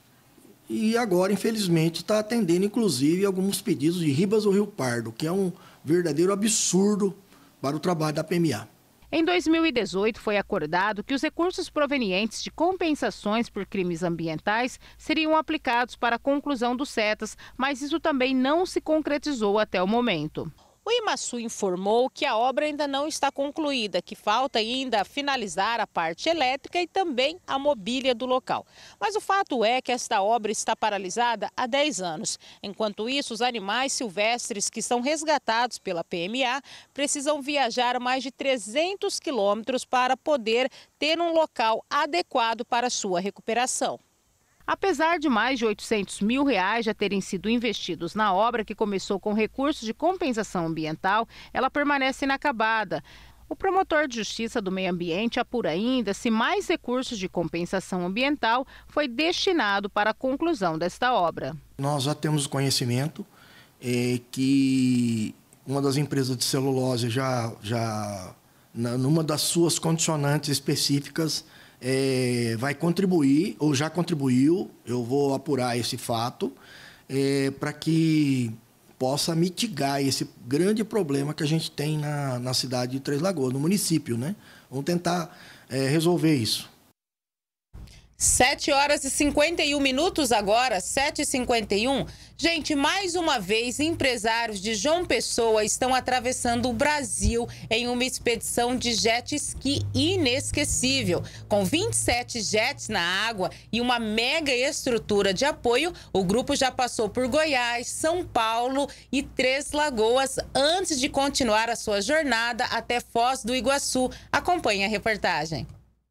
F: e agora, infelizmente, está atendendo, inclusive, alguns pedidos de Ribas do Rio Pardo, que é um verdadeiro absurdo para o trabalho da P M A.
E: Em dois mil e dezoito, foi acordado que os recursos provenientes de compensações por crimes ambientais seriam aplicados para a conclusão dos CETAS, mas isso também não se concretizou até o momento. O Imaçu informou que a obra ainda não está concluída, que falta ainda finalizar a parte elétrica e também a mobília do local. Mas o fato é que esta obra está paralisada há dez anos. Enquanto isso, os animais silvestres que são resgatados pela P M A precisam viajar mais de trezentos quilômetros para poder ter um local adequado para sua recuperação. Apesar de mais de oitocentos mil reais já terem sido investidos na obra, que começou com recursos de compensação ambiental, ela permanece inacabada. O promotor de justiça do meio ambiente apura ainda se mais recursos de compensação ambiental foi destinado para a conclusão desta obra.
F: Nós já temos conhecimento é, que uma das empresas de celulose já, já na, numa das suas condicionantes específicas, É, vai contribuir, ou já contribuiu, eu vou apurar esse fato, é, para que possa mitigar esse grande problema que a gente tem na, na cidade de Três Lagoas, no município, né? Vamos tentar é, resolver isso.
C: sete horas e cinquenta e um minutos agora, sete e cinquenta e um. Gente, mais uma vez, empresários de João Pessoa estão atravessando o Brasil em uma expedição de jet ski inesquecível. Com vinte e sete jets na água e uma mega estrutura de apoio, o grupo já passou por Goiás, São Paulo e Três Lagoas antes de continuar a sua jornada até Foz do Iguaçu. Acompanhe a reportagem.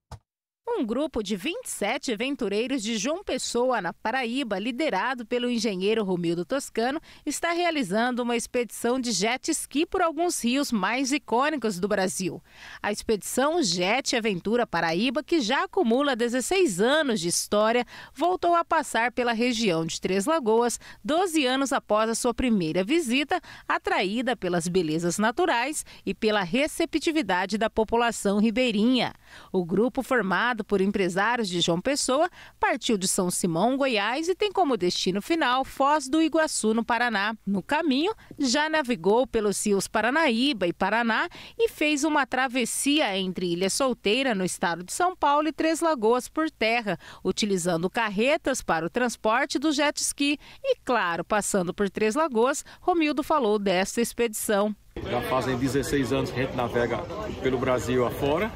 C: Um grupo de vinte e sete aventureiros de João Pessoa, na Paraíba, liderado pelo engenheiro Romildo Toscano, está realizando uma expedição de jet ski por alguns rios mais icônicos do Brasil. A expedição Jet Aventura Paraíba, que já acumula dezesseis anos de história, voltou a passar pela região de Três Lagoas, doze anos após a sua primeira visita, atraída pelas belezas naturais e pela receptividade da população ribeirinha. O grupo, formado por empresários de João Pessoa, partiu de São Simão, Goiás, e tem como destino final Foz do Iguaçu, no Paraná. No caminho, já navegou pelos rios Paranaíba e Paraná e fez uma travessia entre Ilha Solteira, no estado de São Paulo, e Três Lagoas por terra, utilizando carretas para o transporte do jet ski. E, claro, passando por Três Lagoas, Romildo falou desta expedição.
K: Já fazem dezesseis anos que a gente navega pelo Brasil afora.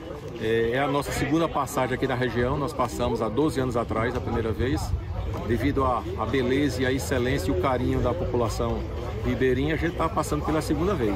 K: É a nossa segunda passagem aqui na região. Nós passamos há doze anos atrás, a primeira vez. Devido à beleza e à excelência e o carinho da população ribeirinha, a gente está passando pela segunda vez.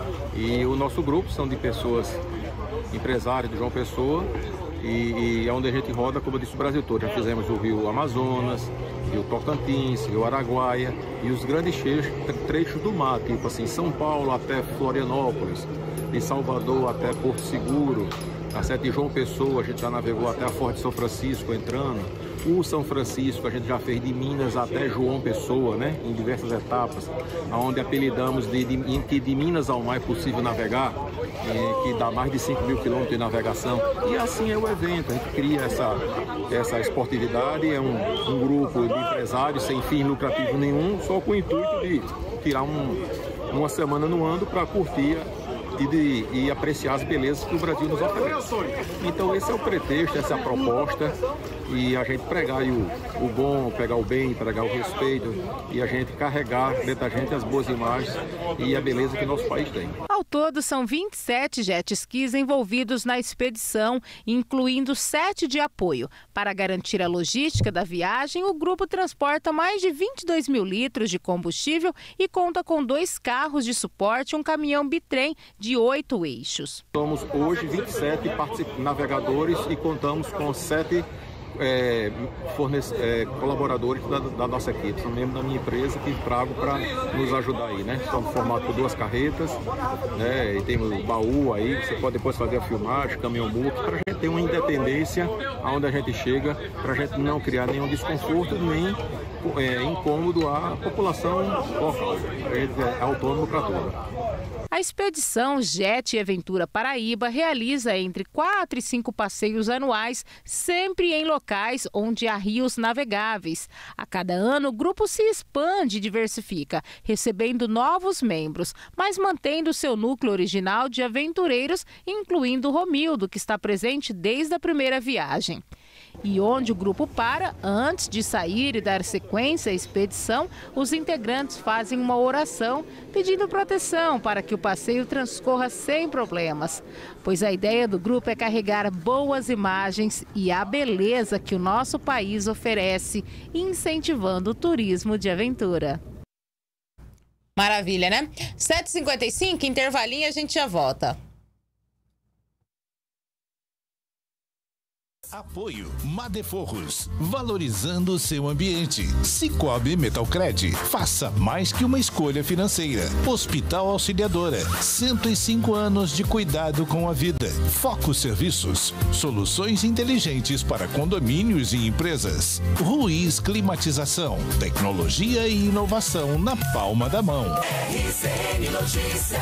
K: E o nosso grupo são de pessoas, empresários de João Pessoa, e, e é onde a gente roda, como eu disse, o Brasil todo. Já fizemos o Rio Amazonas, Rio Tocantins, Rio Araguaia e os grandes trechos do mar, tipo assim, São Paulo até Florianópolis, de Salvador até Porto Seguro. A sete de João Pessoa, a gente já navegou até a Forte São Francisco entrando. O São Francisco, a gente já fez de Minas até João Pessoa, né? Em diversas etapas, onde apelidamos de, de, que de Minas ao mar é possível navegar, é, que dá mais de cinco mil quilômetros de navegação. E assim é o evento, a gente cria essa, essa esportividade, é um, um grupo de empresários sem fim lucrativo nenhum, só com o intuito de tirar um, uma semana no ano para curtir E, de, e apreciar as belezas que o Brasil nos oferece. Então esse é o pretexto, essa é a proposta, e a gente pregar aí o, o bom, pegar o bem, pregar o respeito, e a gente carregar dentro da gente as boas imagens e a beleza que nosso país tem.
E: Ao todo, são vinte e sete jet skis envolvidos na expedição, incluindo sete de apoio. Para garantir a logística da viagem, o grupo transporta mais de vinte e dois mil litros de combustível e conta com dois carros de suporte e um caminhão bitrem de oito eixos.
K: Somos hoje vinte e sete navegadores e contamos com sete é, fornece, é, colaboradores da, da nossa equipe. São membros da minha empresa que trago para nos ajudar aí, né? Estamos formados por duas carretas, né? E temos o baú aí, você pode depois fazer a filmagem, caminhão multi, para a gente ter uma independência aonde a gente chega, para a gente não criar nenhum desconforto, nem é, incômodo à população local. A gente é autônomo para tudo.
E: A expedição Jet e Aventura Paraíba realiza entre quatro e cinco passeios anuais, sempre em locais onde há rios navegáveis. A cada ano, o grupo se expande e diversifica, recebendo novos membros, mas mantendo seu núcleo original de aventureiros, incluindo o Romildo, que está presente desde a primeira viagem. E onde o grupo para, antes de sair e dar sequência à expedição, os integrantes fazem uma oração pedindo proteção para que o passeio transcorra sem problemas. Pois a ideia do grupo é carregar boas imagens e a beleza que o nosso país oferece, incentivando o turismo de aventura.
C: Maravilha, né? sete e cinquenta e cinco, intervalinho, a gente já volta.
N: Apoio Madeforros, valorizando o seu ambiente. Cicobi Metalcred, faça mais que uma escolha financeira. Hospital Auxiliadora, cento e cinco anos de cuidado com a vida. Foco Serviços, soluções inteligentes para condomínios e empresas. Ruiz Climatização, tecnologia e inovação na palma da mão.
B: R C N Notícias.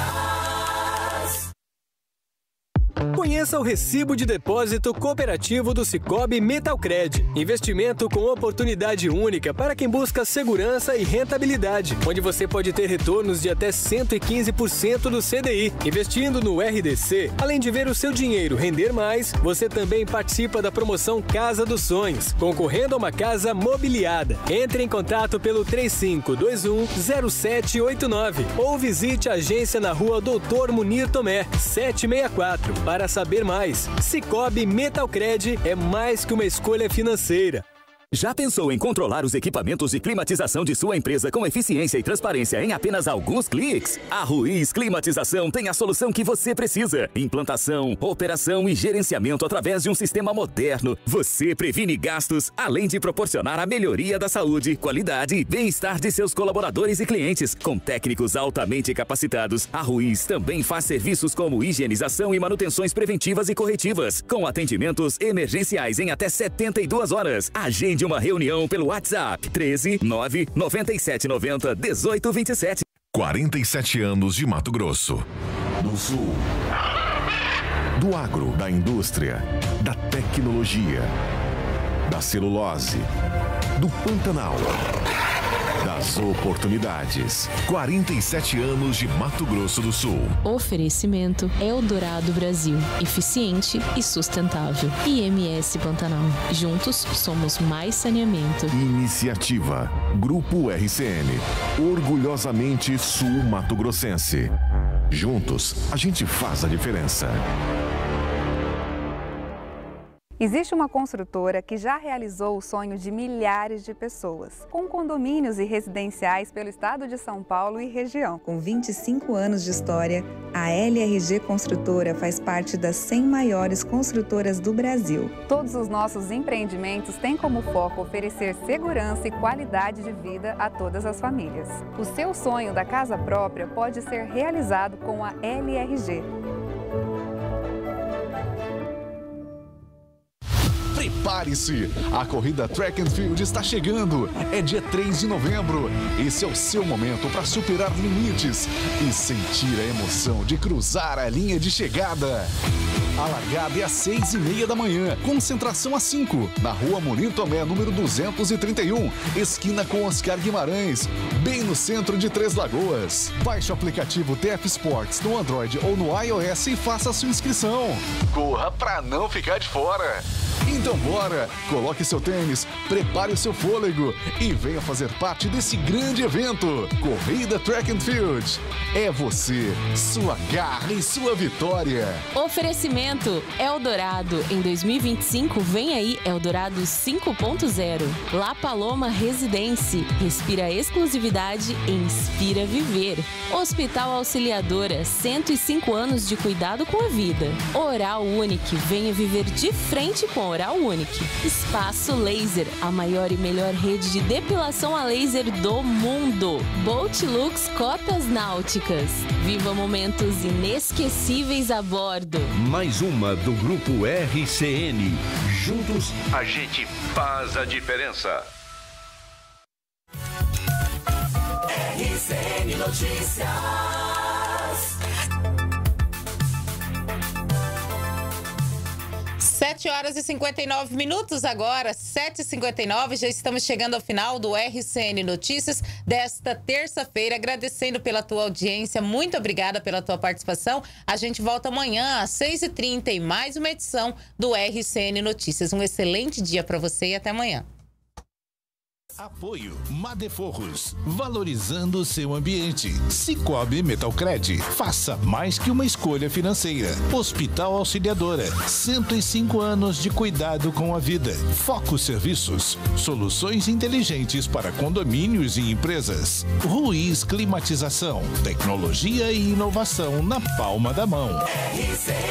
X: Conheça o Recibo de Depósito Cooperativo do Cicobi Metalcred. Investimento com oportunidade única para quem busca segurança e rentabilidade, onde você pode ter retornos de até cento e quinze por cento do C D I. Investindo no R D C, além de ver o seu dinheiro render mais, você também participa da promoção Casa dos Sonhos, concorrendo a uma casa mobiliada. Entre em contato pelo três cinco dois um zero sete oito nove ou visite a agência na rua Doutor Munir Tomé, setecentos e sessenta e quatro. Para saber mais, Cicobi Metalcred é mais que uma escolha financeira.
D: Já pensou em controlar os equipamentos de climatização de sua empresa com eficiência e transparência em apenas alguns cliques? A Ruiz Climatização tem a solução que você precisa. Implantação, operação e gerenciamento através de um sistema moderno. Você previne gastos, além de proporcionar a melhoria da saúde, qualidade e bem-estar de seus colaboradores e clientes. Com técnicos altamente capacitados, a Ruiz também faz serviços como higienização e manutenções preventivas e corretivas, com atendimentos emergenciais em até setenta e duas horas. Agende de uma reunião pelo WhatsApp treze nove noventa e sete noventa dezoito vinte e sete.
P: quarenta e sete anos de Mato Grosso. Do Sul. Do agro, da indústria, da tecnologia, da celulose, do Pantanal, das oportunidades. quarenta e sete anos de Mato Grosso do Sul.
R: Oferecimento Eldorado Brasil. Eficiente e sustentável. I M S Pantanal. Juntos somos mais saneamento.
P: Iniciativa Grupo R C N. Orgulhosamente Sul Mato Grossense. Juntos, a gente faz a diferença.
Q: Existe uma construtora que já realizou o sonho de milhares de pessoas, com condomínios e residenciais pelo estado de São Paulo e região. Com vinte e cinco anos de história, a L R G Construtora faz parte das cem maiores construtoras do Brasil. Todos os nossos empreendimentos têm como foco oferecer segurança e qualidade de vida a todas as famílias. O seu sonho da casa própria pode ser realizado com a L R G.
V: Prepare-se! A corrida Track and Field está chegando. É dia três de novembro. Esse é o seu momento para superar limites e sentir a emoção de cruzar a linha de chegada. A largada é às seis e meia da manhã. Concentração às cinco. Na rua Munir Tomé, número duzentos e trinta e um. Esquina com Oscar Guimarães. Bem no centro de Três Lagoas. Baixe o aplicativo T F Sports no Android ou no iOS e faça a sua inscrição. Corra pra não ficar de fora. Então bora, coloque seu tênis, prepare o seu fôlego e venha fazer parte desse grande evento. Corrida Track and Field. É você, sua garra e sua vitória.
R: Oferecimento Eldorado. Em dois mil e vinte e cinco vem aí Eldorado cinco ponto zero. La Paloma Residência. Respira exclusividade e inspira viver. Hospital Auxiliadora. cento e cinco anos de cuidado com a vida. Oral Unique. Venha viver de frente com Oral Unique. Espaço Laser, a maior e melhor rede de depilação a laser do mundo. Boat Lux Cotas Náuticas. Viva momentos inesquecíveis a bordo.
A: Mais uma do Grupo R C N. Juntos, a gente faz a diferença.
B: R C N Notícias.
C: sete horas e cinquenta e nove minutos agora, sete e cinquenta e nove, já estamos chegando ao final do R C N Notícias desta terça-feira, agradecendo pela tua audiência, muito obrigada pela tua participação. A gente volta amanhã às seis e trinta em mais uma edição do R C N Notícias. Um excelente dia para você e até amanhã.
N: Apoio Madeforros, valorizando o seu ambiente. Cicobi Metalcred, faça mais que uma escolha financeira. Hospital Auxiliadora, cento e cinco anos de cuidado com a vida. Foco Serviços, soluções inteligentes para condomínios e empresas. Ruiz Climatização, tecnologia e inovação na palma da mão.